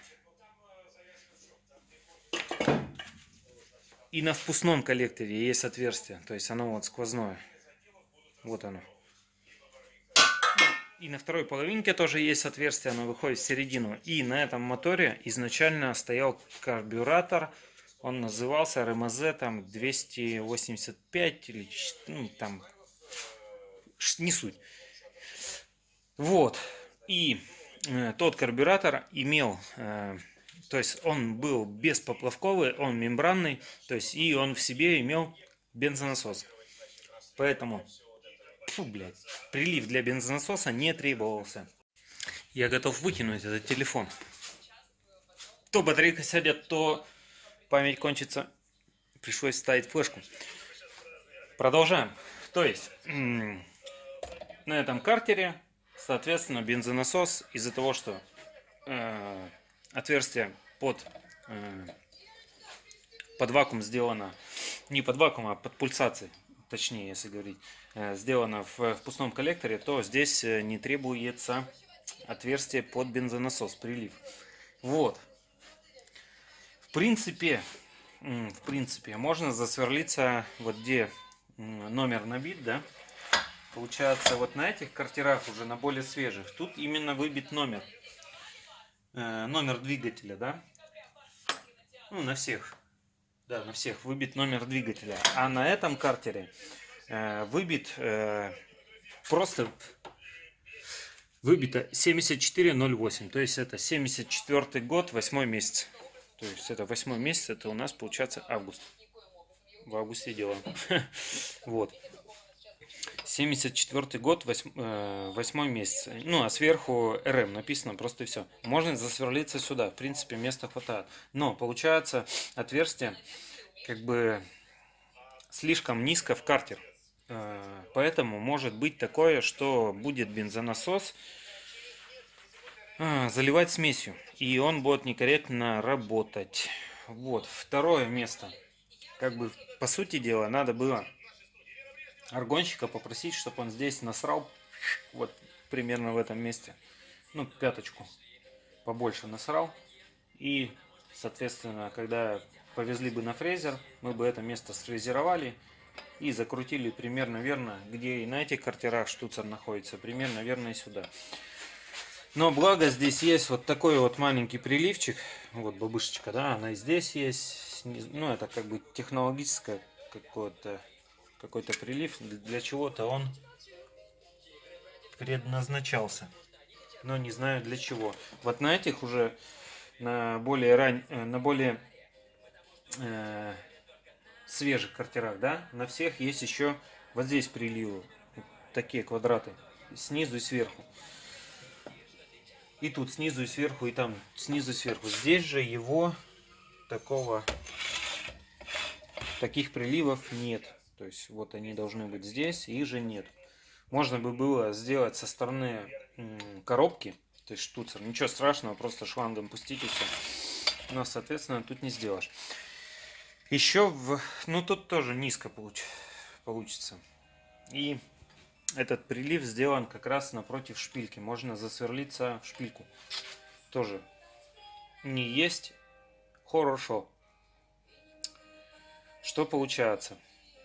И на впускном коллекторе есть отверстие, то есть оно вот сквозное. Вот оно. И на второй половинке тоже есть отверстие, оно выходит в середину. И на этом моторе изначально стоял карбюратор. Он назывался эр эм зэ там двести восемьдесят пять или ну, там не суть. Вот. И э, тот карбюратор имел, э, то есть он был беспоплавковый, он мембранный, то есть и он в себе имел бензонасос. Поэтому, фу, блядь, прилив для бензонасоса не требовался. Я готов выкинуть этот телефон. То батарейка сядет, то память кончится. Пришлось ставить флешку. Продолжаем. То есть, на этом картере, соответственно, бензонасос из-за того, что э, отверстие под, э, под вакуум сделано, не под вакуум, а под пульсацией, точнее, если говорить, э, сделано в впускном коллекторе, то здесь не требуется отверстие под бензонасос, прилив. Вот. В принципе, в принципе, можно засверлиться вот где номер набит, да. Получается, вот на этих картерах, уже на более свежих, тут именно выбит номер. Э, номер двигателя, да. Ну, на всех. Да, на всех выбит номер двигателя. А на этом картере э, выбит э, просто выбито семьдесят четыре ноль восемь. То есть это семьдесят четвёртый год, восьмой месяц. То есть это восьмой месяц, это у нас получается август. В августе делаем. Вот. семьдесят четвёртый год, восьмой месяц. Ну, а сверху эр эм написано, просто и все. Можно засверлиться сюда, в принципе, места хватает. Но, получается, отверстие как бы слишком низко в картер. Поэтому может быть такое, что будет бензонасос заливать смесью. И он будет некорректно работать. Вот. Второе место. Как бы, по сути дела, надо было аргонщика попросить, чтобы он здесь насрал, вот примерно в этом месте, ну, пяточку побольше насрал. И, соответственно, когда повезли бы на фрезер, мы бы это место сфрезеровали и закрутили примерно верно, где и на этих картерах штуцер находится, примерно верно и сюда. Но благо здесь есть вот такой вот маленький приливчик, вот бабушечка, да, она и здесь есть, ну, это как бы технологическое какое-то какой-то прилив, для чего-то он предназначался, но не знаю для чего. Вот на этих уже на более рань, на более э, свежих картерах, да, на всех есть еще вот здесь приливы, такие квадраты, снизу и сверху. И тут снизу и сверху, и там снизу и сверху. Здесь же его такого, таких приливов нет. То есть вот они должны быть здесь, их же нет. Можно бы было сделать со стороны коробки, то есть штуцер. Ничего страшного, просто шлангом пустить и все. Но, соответственно, тут не сделаешь. Еще в... Ну, тут тоже низко получ... получится. И этот прилив сделан как раз напротив шпильки. Можно засверлиться в шпильку. Тоже не есть хорошо. что получается?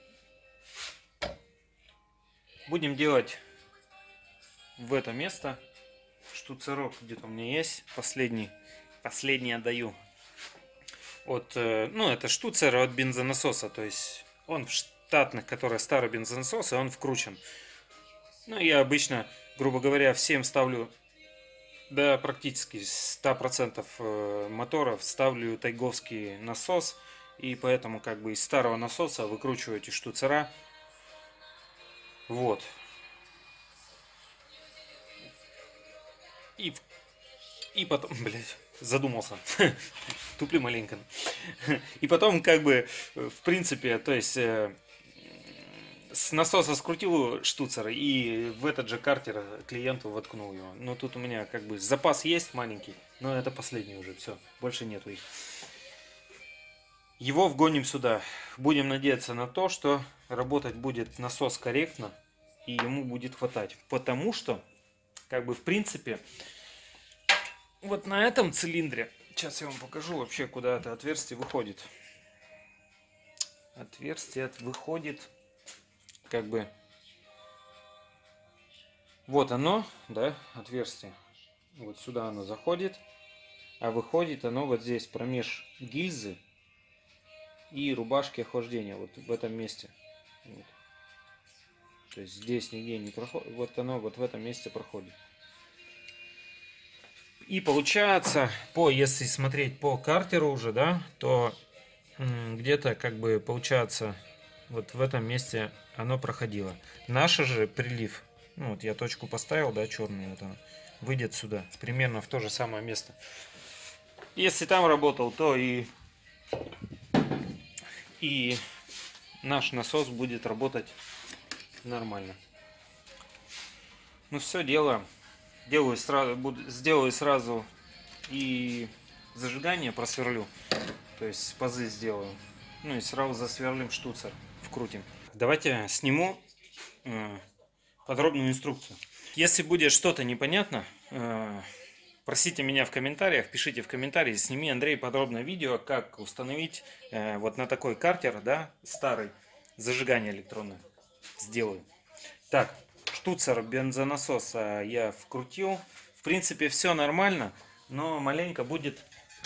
Будем делать в это место штуцерок, где-то у меня есть, последний, последний отдаю. От, ну, это штуцер от бензонасоса, то есть он в штатных, которые старый бензонасос, и он вкручен. Ну, я обычно, грубо говоря, всем ставлю, да, практически сто процентов моторов ставлю тайговский насос, и поэтому как бы из старого насоса выкручиваю эти штуцера. Вот. И, и потом, блядь, задумался, туплю маленько. И потом, как бы, в принципе, то есть, э, с насоса скрутил штуцер и в этот же картер клиенту воткнул его. Но тут у меня, как бы, запас есть маленький, но это последний уже, все, больше нету их. Его вгоним сюда. Будем надеяться на то, что работать будет насос корректно и ему будет хватать. Потому что, как бы, в принципе, вот на этом цилиндре, сейчас я вам покажу вообще, куда это отверстие выходит. Отверстие выходит, как бы, вот оно, да, отверстие. Вот сюда оно заходит, а выходит оно вот здесь, промеж гильзы и рубашки охлаждения, вот в этом месте. Вот. То есть здесь нигде не проходит, вот оно вот в этом месте проходит. И получается, по, если смотреть по картеру уже, да, то где-то, как бы, получается, вот в этом месте оно проходило. Наш же прилив, ну вот я точку поставил, да, черную, вот она, выйдет сюда, примерно в то же самое место. Если там работал, то и, и наш насос будет работать нормально. Ну все, делаем. Делаю сразу, буду, сделаю сразу и зажигание просверлю, то есть пазы сделаю, ну и сразу засверлим штуцер, вкрутим. Давайте сниму э, подробную инструкцию. Если будет что-то непонятно, э, просите меня в комментариях, пишите в комментарии, сними, Андрей, подробное видео, как установить э, вот на такой картер, да, старый, зажигание электронное. Сделаю. Так. Штуцер бензонасоса я вкрутил. В принципе, все нормально, но маленько будет...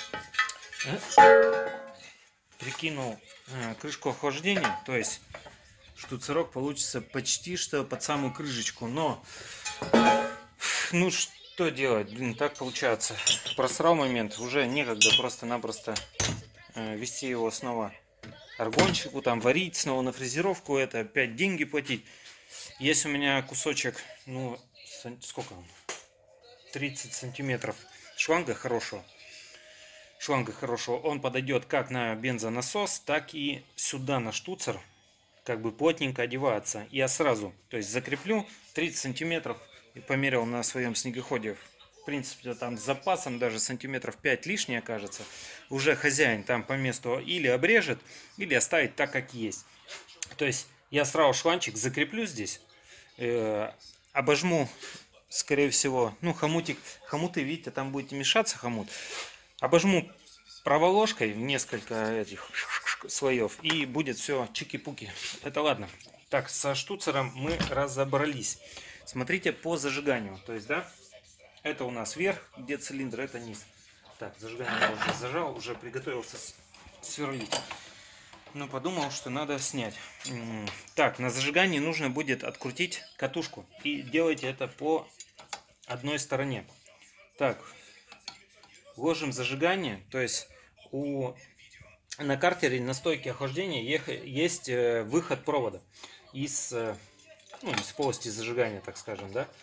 Прикинул крышку охлаждения, то есть штуцерок получится почти что под самую крышечку, но... Ну, что делать? Блин, так получается. Просрал момент, уже некогда просто-напросто вести его снова аргончику, там варить, снова на фрезеровку, это опять деньги платить. Есть у меня кусочек, ну, сколько он? тридцать сантиметров шланга хорошего. Шланга хорошего. Он подойдет как на бензонасос, так и сюда на штуцер. Как бы плотненько одеваться. Я сразу, то есть, закреплю тридцать сантиметров. И померил на своем снегоходе. В принципе, там с запасом даже сантиметров пять лишнее окажется. Уже хозяин там по месту или обрежет, или оставит так, как есть. То есть, я сразу шланчик закреплю здесь. Э, обожму, скорее всего, ну, хомутик, хомуты, видите, там будете мешаться хомут. Обожму проволочкой в несколько этих слоев, и будет все чики-пуки. Это ладно. Так, со штуцером мы разобрались. Смотрите по зажиганию. То есть, да, это у нас верх, где цилиндр, это низ. Так, зажигание я уже зажал, уже приготовился сверлить. Но подумал, что надо снять. Так, на зажигании нужно будет открутить катушку. И делайте это по одной стороне. Так, ложим зажигание. То есть у, на картере на стойке охлаждения есть выход провода из, ну, из полости зажигания, так скажем, да.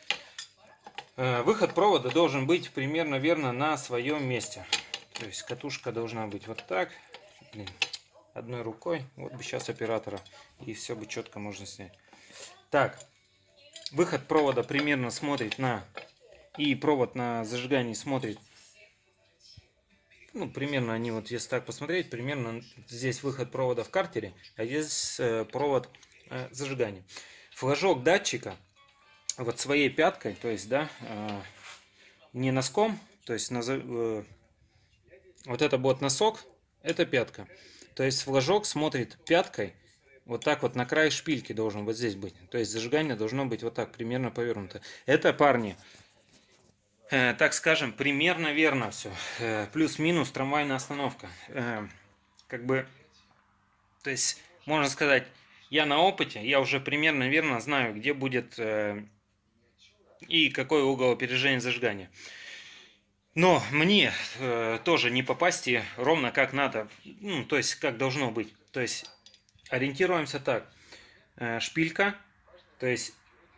Выход провода должен быть примерно верно на своем месте. То есть катушка должна быть вот так. Блин. Одной рукой, вот бы сейчас оператора, и все бы четко можно снять. Так, выход провода примерно смотрит на, и провод на зажигании смотрит, ну, примерно они, вот если так посмотреть, примерно здесь выход провода в картере, а здесь э, провод э, зажигания. Флажок датчика вот своей пяткой, то есть, да, э, не носком, то есть, на, э, вот это вот носок, это пятка. То есть флажок смотрит пяткой, вот так вот на край шпильки должен вот здесь быть. То есть зажигание должно быть вот так, примерно повернуто. Это, парни, э, так скажем, примерно верно все. Э, плюс-минус трамвайная остановка. Э, как бы, то есть, можно сказать, я на опыте, я уже примерно верно знаю, где будет э, и какой угол опережения зажигания. Но мне э, тоже не попасть и ровно как надо, ну, то есть как должно быть. То есть ориентируемся так. Э, шпилька, то есть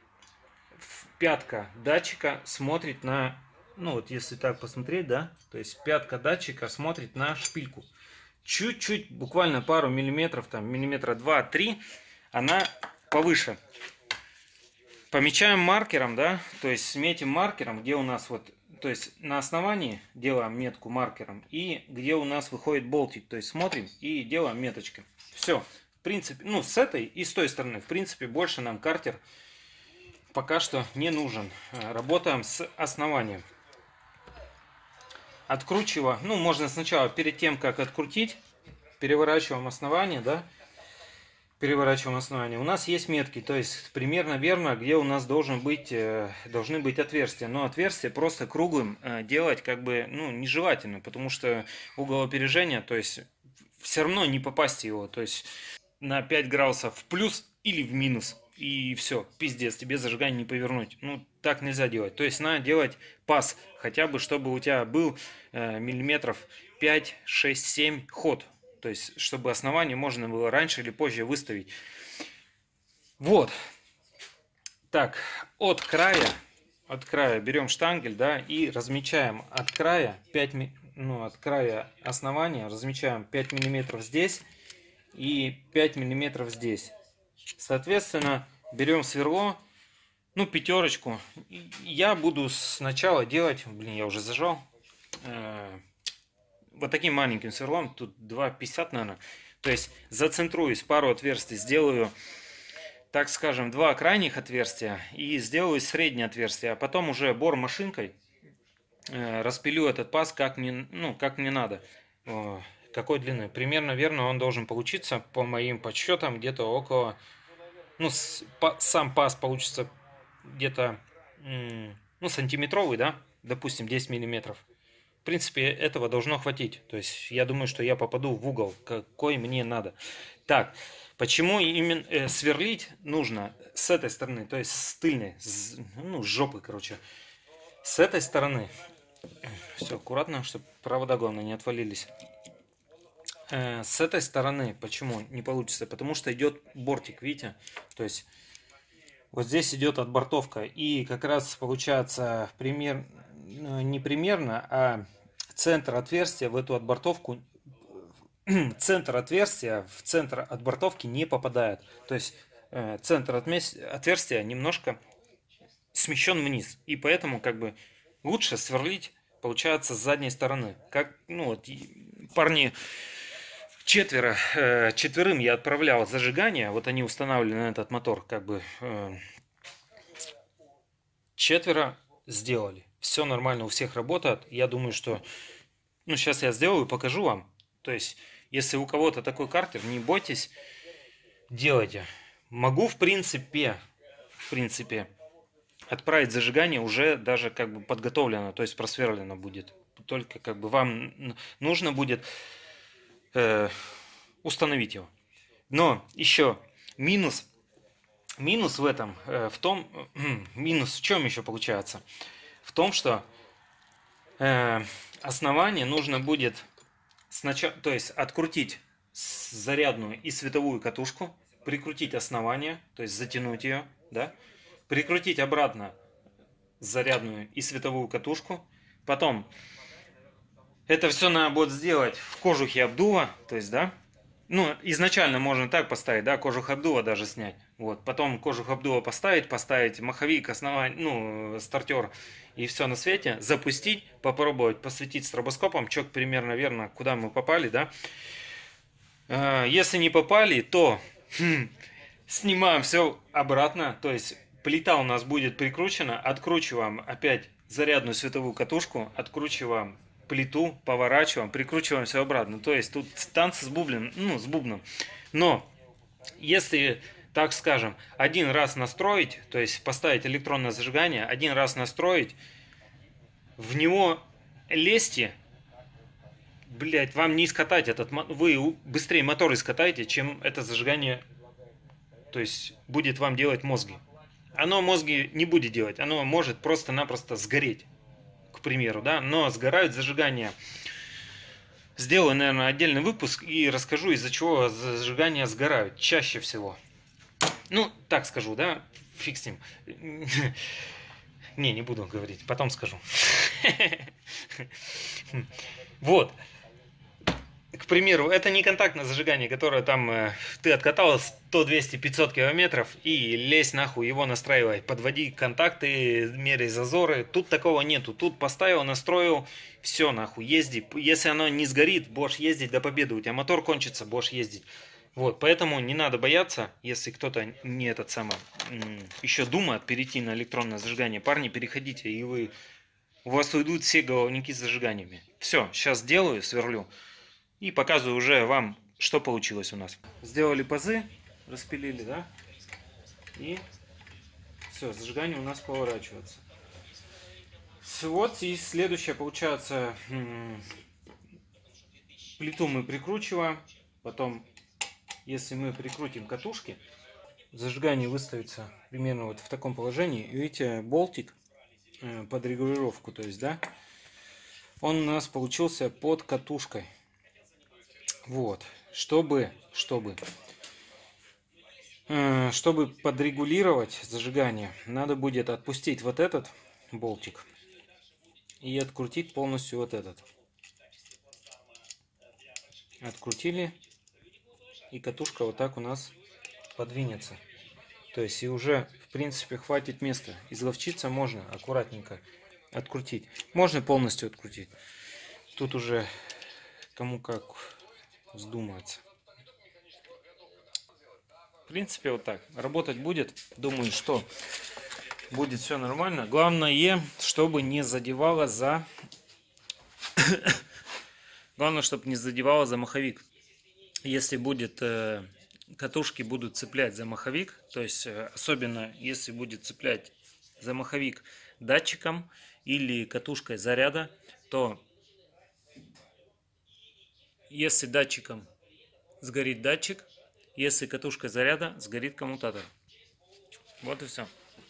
пятка датчика смотрит на, ну вот если так посмотреть, да, то есть пятка датчика смотрит на шпильку. Чуть-чуть, буквально пару миллиметров, там миллиметра два-три, она повыше. Помечаем маркером, да, то есть метим маркером, где у нас вот, то есть на основании делаем метку маркером, и где у нас выходит болтик, то есть смотрим и делаем меточкой. Все, в принципе, ну с этой и с той стороны, в принципе, больше нам картер пока что не нужен. Работаем с основанием. Откручивая, ну можно сначала, перед тем как открутить, переворачиваем основание, да, переворачиваем основание. У нас есть метки, то есть примерно верно, где у нас должен быть, должны быть отверстия. Но отверстие просто круглым делать как бы, ну, нежелательно, потому что угол опережения, то есть все равно не попасть его, то есть на пять градусов в плюс или в минус. И все, пиздец, тебе зажигание не повернуть. Ну, так нельзя делать. То есть надо делать пас, хотя бы, чтобы у тебя был э, миллиметров пять, шесть, семь ход. То есть, чтобы основание можно было раньше или позже выставить. Вот. Так, от края, от края берем штангель, да, и размечаем от края пять, ну, от края основания размечаем пять миллиметров здесь и пять миллиметров здесь. Соответственно, берем сверло, ну, пятерочку. Я буду сначала делать, блин, я уже зажал, э, вот таким маленьким сверлом, тут два пятьдесят, наверное. То есть зацентруюсь, пару отверстий сделаю, так скажем, два крайних отверстия и сделаю среднее отверстие, а потом уже бор машинкой э, распилю этот паз как мне, ну, как мне надо. О, какой длины? Примерно верно он должен получиться, по моим подсчетам, где-то около, ну, с, по, сам паз получится где-то, ну, сантиметровый, да, допустим, десять миллиметров. В принципе, этого должно хватить. То есть, я думаю, что я попаду в угол, какой мне надо. Так, почему именно э, сверлить нужно с этой стороны, то есть с тыльной, с, ну, с жопы, короче. С этой стороны, все аккуратно, чтобы провода, главное, не отвалились. Э, с этой стороны, почему не получится? Потому что идет бортик, видите? То есть, вот здесь идет отбортовка. И как раз получается пример, не примерно, а центр отверстия в эту отбортовку, центр отверстия в центр отбортовки не попадает. То есть э, центр отверстия немножко смещен вниз. И поэтому как бы лучше сверлить, получается, с задней стороны. Как, ну вот, парни четверо, э, четверым я отправлял зажигание, вот они устанавливали на этот мотор, как бы э, четверо сделали. Все нормально, у всех работает. Я думаю, что, ну, сейчас я сделаю, покажу вам. То есть, если у кого-то такой картер, не бойтесь, делайте. Могу, в принципе, в принципе, отправить зажигание уже даже как бы подготовлено, то есть просверлено будет. Только как бы вам нужно будет э, установить его. Но еще минус, минус в этом, э, в том, э, минус в чем еще получается? В том, что э, основание нужно будет сначала, то есть открутить зарядную и световую катушку, прикрутить основание, то есть затянуть ее, да, прикрутить обратно зарядную и световую катушку, потом это все надо будет сделать в кожухе обдува, то есть, да, ну, изначально можно так поставить, да, кожух обдува даже снять, вот, потом кожух обдува поставить, поставить маховик, основание, ну, стартер и все на свете, запустить, попробовать посветить стробоскопом, чё примерно верно, куда мы попали, да. Если не попали, то хм, снимаем все обратно, то есть плита у нас будет прикручена, откручиваем опять зарядную световую катушку, откручиваем плиту, поворачиваем, прикручиваем все обратно. То есть тут танцы с бубном, ну, с бубном. Но если, так скажем, один раз настроить, то есть поставить электронное зажигание, один раз настроить, в него лезьте, блять, вам не искатать этот, вы быстрее мотор искатаете, чем это зажигание, то есть будет вам делать мозги. Оно мозги не будет делать, оно может просто-напросто сгореть, к примеру, да, но сгорают зажигания. Сделаю, наверное, отдельный выпуск и расскажу, из-за чего зажигания сгорают чаще всего. Ну, так скажу, да, фиг с ним. Не, не буду говорить, потом скажу. Вот. К примеру, это не контактное зажигание, которое там э, ты откатал сто, двести, пятьсот километров и лезь нахуй, его настраивай, подводи контакты, меряй зазоры. Тут такого нету. Тут поставил, настроил, все нахуй, езди. Если оно не сгорит, будешь ездить до победы. У тебя мотор кончится, будешь ездить. Вот, поэтому не надо бояться, если кто-то не этот самый, еще думает перейти на электронное зажигание. Парни, переходите, и вы, у вас уйдут все головники с зажиганиями. Все, сейчас делаю, сверлю. И показываю уже вам, что получилось у нас. Сделали пазы, распилили, да? И все, зажигание у нас поворачивается. Вот и следующее получается. Плиту мы прикручиваем. Потом, если мы прикрутим катушки, зажигание выставится примерно вот в таком положении. И видите, болтик под регулировку, то есть, да? Он у нас получился под катушкой. Вот, чтобы, чтобы, э, чтобы подрегулировать зажигание, надо будет отпустить вот этот болтик и открутить полностью вот этот. Открутили, и катушка вот так у нас подвинется. То есть и уже, в принципе, хватит места. Изловчиться можно аккуратненько открутить. Можно полностью открутить. Тут уже кому как вздумается. В принципе, вот так. Работать будет. Думаю, что будет все нормально. Главное, чтобы не задевало за... Главное, чтобы не задевало за маховик. Если будет... Э, катушки будут цеплять за маховик, то есть, э, особенно если будет цеплять за маховик датчиком или катушкой заряда, то если датчиком сгорит датчик, если катушкой заряда сгорит коммутатор. Вот и все.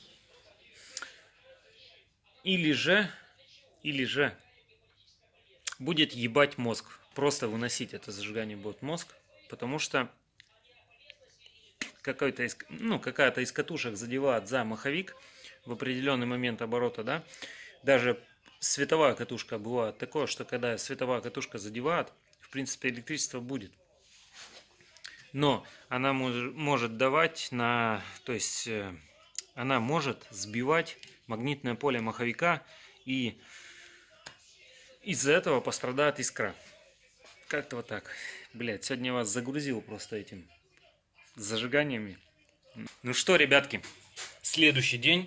Или же, или же будет ебать мозг. Просто выносить это зажигание будет мозг, потому что какой-то из, ну, какая-то из катушек задевает за маховик в определенный момент оборота, да. Даже световая катушка бывает такое, что когда световая катушка задевает, в принципе, электричество будет. Но она может, может давать на... То есть, э, она может сбивать магнитное поле маховика, и из-за этого пострадает искра. Как-то вот так. Блять, сегодня я вас загрузил просто этим зажиганиями. Ну что, ребятки, следующий день.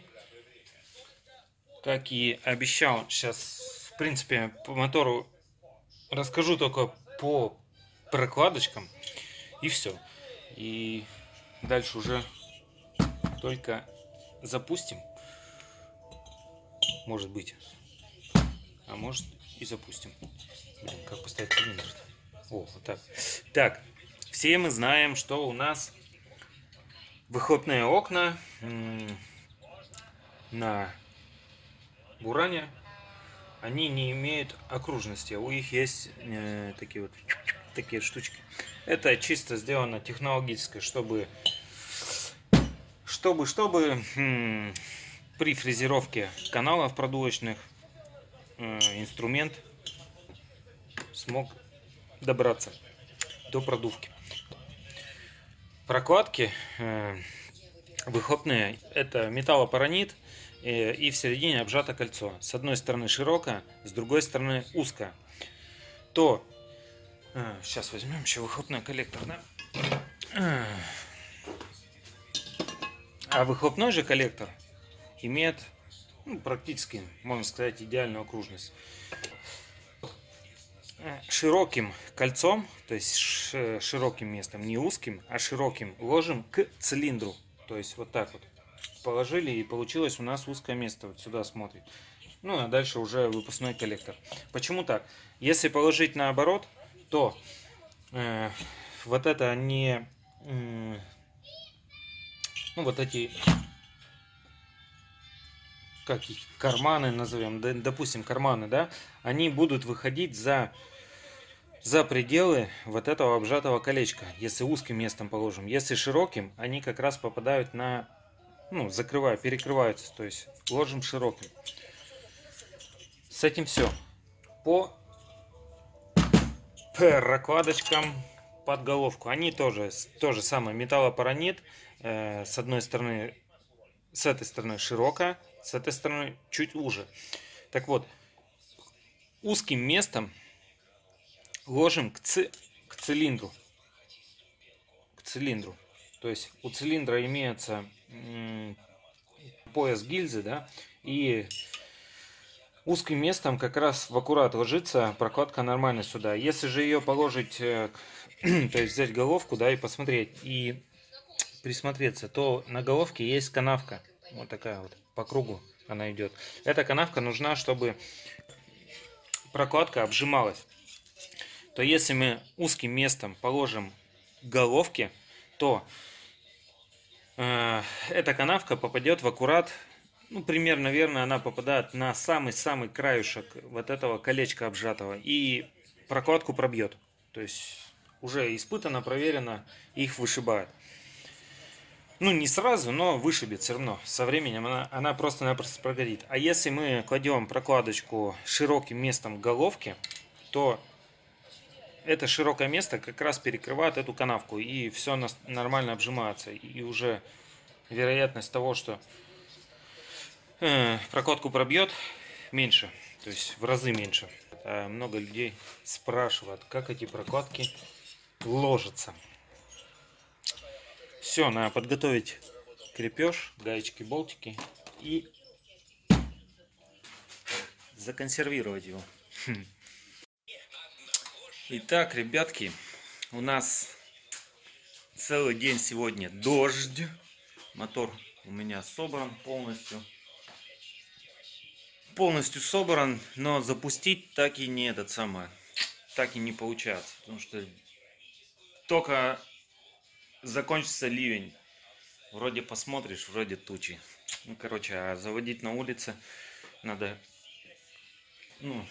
Как и обещал, сейчас, в принципе, по мотору расскажу только по прокладочкам. И все. И дальше уже только запустим. Может быть. А может и запустим. Блин, как поставить цилиндр-то? О, вот так. Так, все мы знаем, что у нас выхлопные окна на Буране, они не имеют окружности. У них есть э, такие вот такие штучки. Это чисто сделано технологически, чтобы чтобы чтобы м, при фрезеровке каналов продувочных э, инструмент смог добраться до продувки. Прокладки э, выхлопные — это металлопаранит, э, и в середине обжато кольцо. С одной стороны широкое, с другой стороны узкое. То э, сейчас возьмем еще выхлопной коллектор, да? А выхлопной же коллектор имеет, ну, практически, можно сказать, идеальную окружность. широким кольцом, то есть широким местом, не узким, а широким, ложим к цилиндру. То есть вот так вот положили, и получилось у нас узкое место. Вот сюда смотрит. Ну, а дальше уже выпускной коллектор. Почему так? Если положить наоборот, то э, вот это не... Э, ну, вот эти... как их, карманы назовем, допустим, карманы, да, они будут выходить за, за пределы вот этого обжатого колечка, если узким местом положим. Если широким, они как раз попадают на, ну, закрывают, перекрываются, то есть ложим широким. С этим все. По прокладочкам под головку, они тоже, то же самое, металлопаранит, э, с одной стороны, с этой стороны широкая, с этой стороны чуть уже. Так вот, узким местом ложим к, ци, к цилиндру. К цилиндру. То есть у цилиндра имеется м, пояс гильзы, да, и узким местом как раз в аккурат ложится прокладка нормально сюда. Если же ее положить, то есть взять головку, да, и посмотреть, и присмотреться, то на головке есть канавка. Вот такая вот, по кругу она идет. Эта канавка нужна, чтобы прокладка обжималась. То если мы узким местом положим головки, то э, эта канавка попадет в аккурат, ну, примерно, наверное, она попадает на самый-самый краюшек вот этого колечка обжатого и прокладку пробьет. То есть уже испытано, проверено, их вышибает. Ну, не сразу, но вышибет все равно. Со временем она, она просто-напросто прогорит. А если мы кладем прокладочку широким местом головки, то это широкое место как раз перекрывает эту канавку. И все нормально обжимается. И уже вероятность того, что э, прокладку пробьет, меньше. То есть в разы меньше. А много людей спрашивают, как эти прокладки ложатся. Все, надо подготовить крепеж, гаечки, болтики и законсервировать его. Итак, ребятки, у нас целый день сегодня дождь. Мотор у меня собран полностью. Полностью собран, но запустить так и не этот самый, так и не получается. Потому что только закончится ливень. Вроде посмотришь, вроде тучи. Ну, короче, а заводить на улице надо, ну,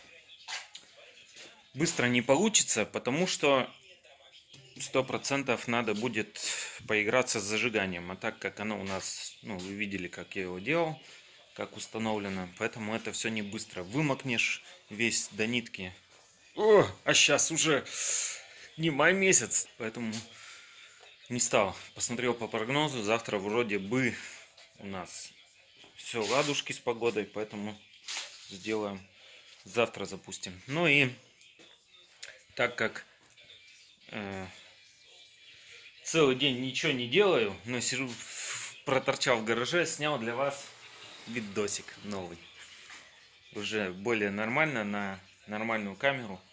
быстро не получится, потому что сто процентов надо будет поиграться с зажиганием. А так как оно у нас, ну, вы видели, как я его делал, как установлено, поэтому это все не быстро. Вымокнешь весь до нитки. О, а сейчас уже не май месяц, поэтому не стал. Посмотрел по прогнозу, завтра вроде бы у нас все ладушки с погодой, поэтому сделаем, завтра запустим. Ну и так как э, целый день ничего не делаю, но сижу, проторчал в гараже, снял для вас видосик новый. Уже более нормально, на нормальную камеру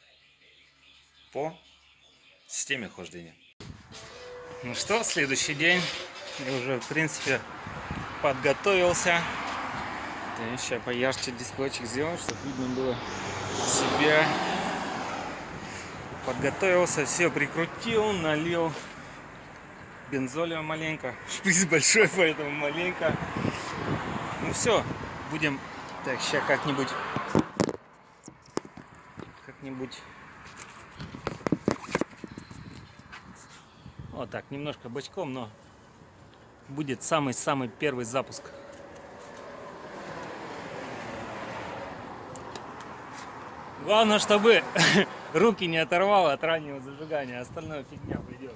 по системе охлаждения. Ну что, следующий день. Я уже, в принципе, подготовился. Я сейчас поярче дисплейчик сделал, чтобы видно было себя. Подготовился, все прикрутил, налил бензоля маленько. Шприц большой, поэтому маленько. Ну все, будем... Так, сейчас как-нибудь... Как-нибудь... Вот так, немножко бочком, но будет самый-самый первый запуск. Главное, чтобы руки не оторвало от раннего зажигания, остальная фигня пойдет.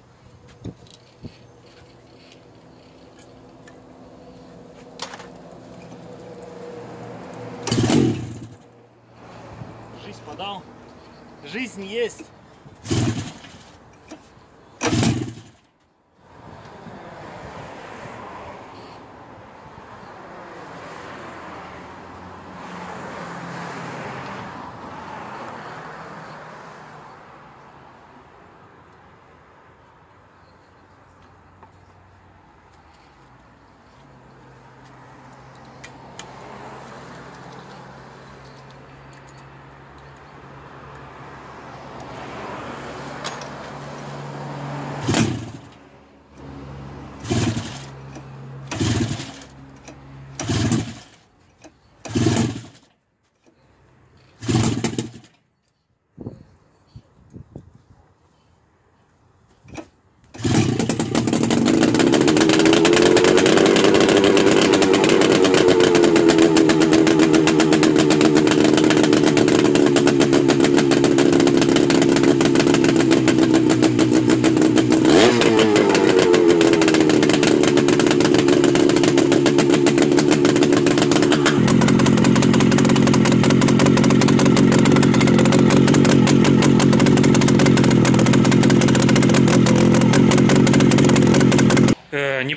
Жизнь подал. Жизнь есть.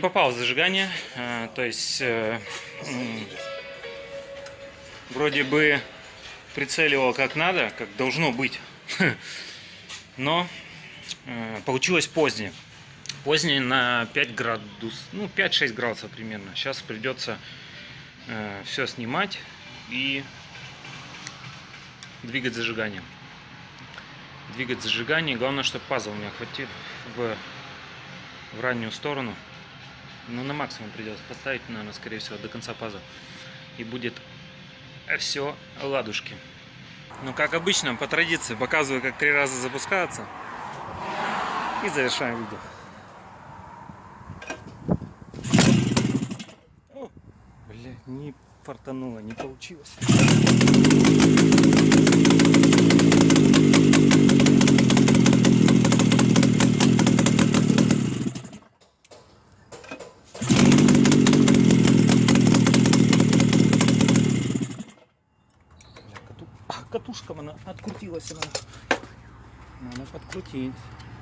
попал в зажигание, то есть вроде бы прицеливал как надо, как должно быть, но получилось позднее. Позднее на пять градусов, ну пять-шесть градусов примерно. Сейчас придется все снимать и двигать зажигание. Двигать зажигание. Главное, чтобы пазл не охватил в, в раннюю сторону. Ну, на максимум придется поставить, наверное, скорее всего, до конца паза. И будет все ладушки. Ну, как обычно, по традиции, показываю, как три раза запускаться. И завершаем видео. О, бля, не фартануло, не получилось. Катушка она открутилась, она. Надо подкрутить.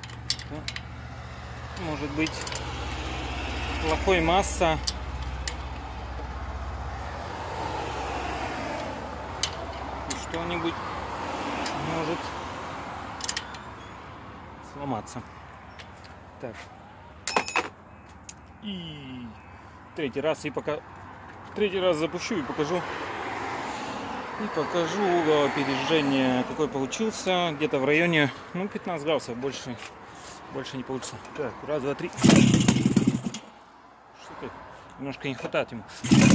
Может быть, плохой масса. И что-нибудь может сломаться. Так. И третий раз и пока третий раз запущу и покажу. И покажу угол опережения, какой получился. Где-то в районе, ну, пятнадцать градусов, больше, больше не получится. Так, раз, два, три. Что-то немножко не хватает ему.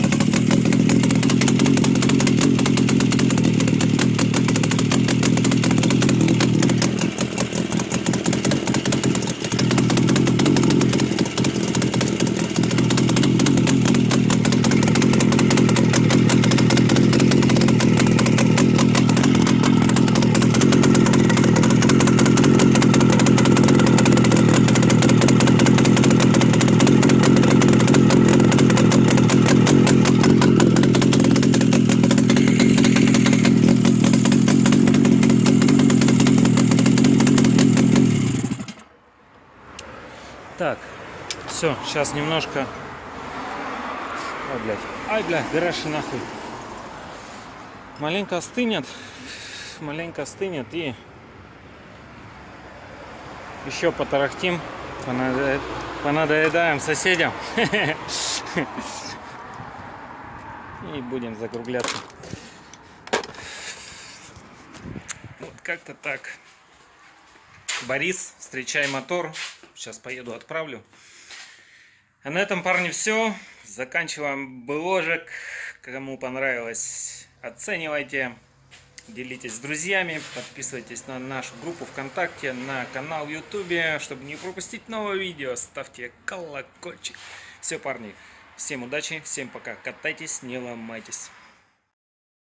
Так, все, сейчас немножко. Ай, блядь, ай, блядь, гараж нахуй. Маленько остынет, маленько остынет и еще потарахтим, понадоедаем соседям и будем закругляться. Вот как-то так. Борис, встречай мотор. Сейчас поеду, отправлю. А на этом, парни, все. Заканчиваем бложек. Кому понравилось, оценивайте. Делитесь с друзьями. Подписывайтесь на нашу группу ВКонтакте, на канал в Ютубе, чтобы не пропустить новое видео. Ставьте колокольчик. Все, парни. Всем удачи, всем пока. Катайтесь, не ломайтесь.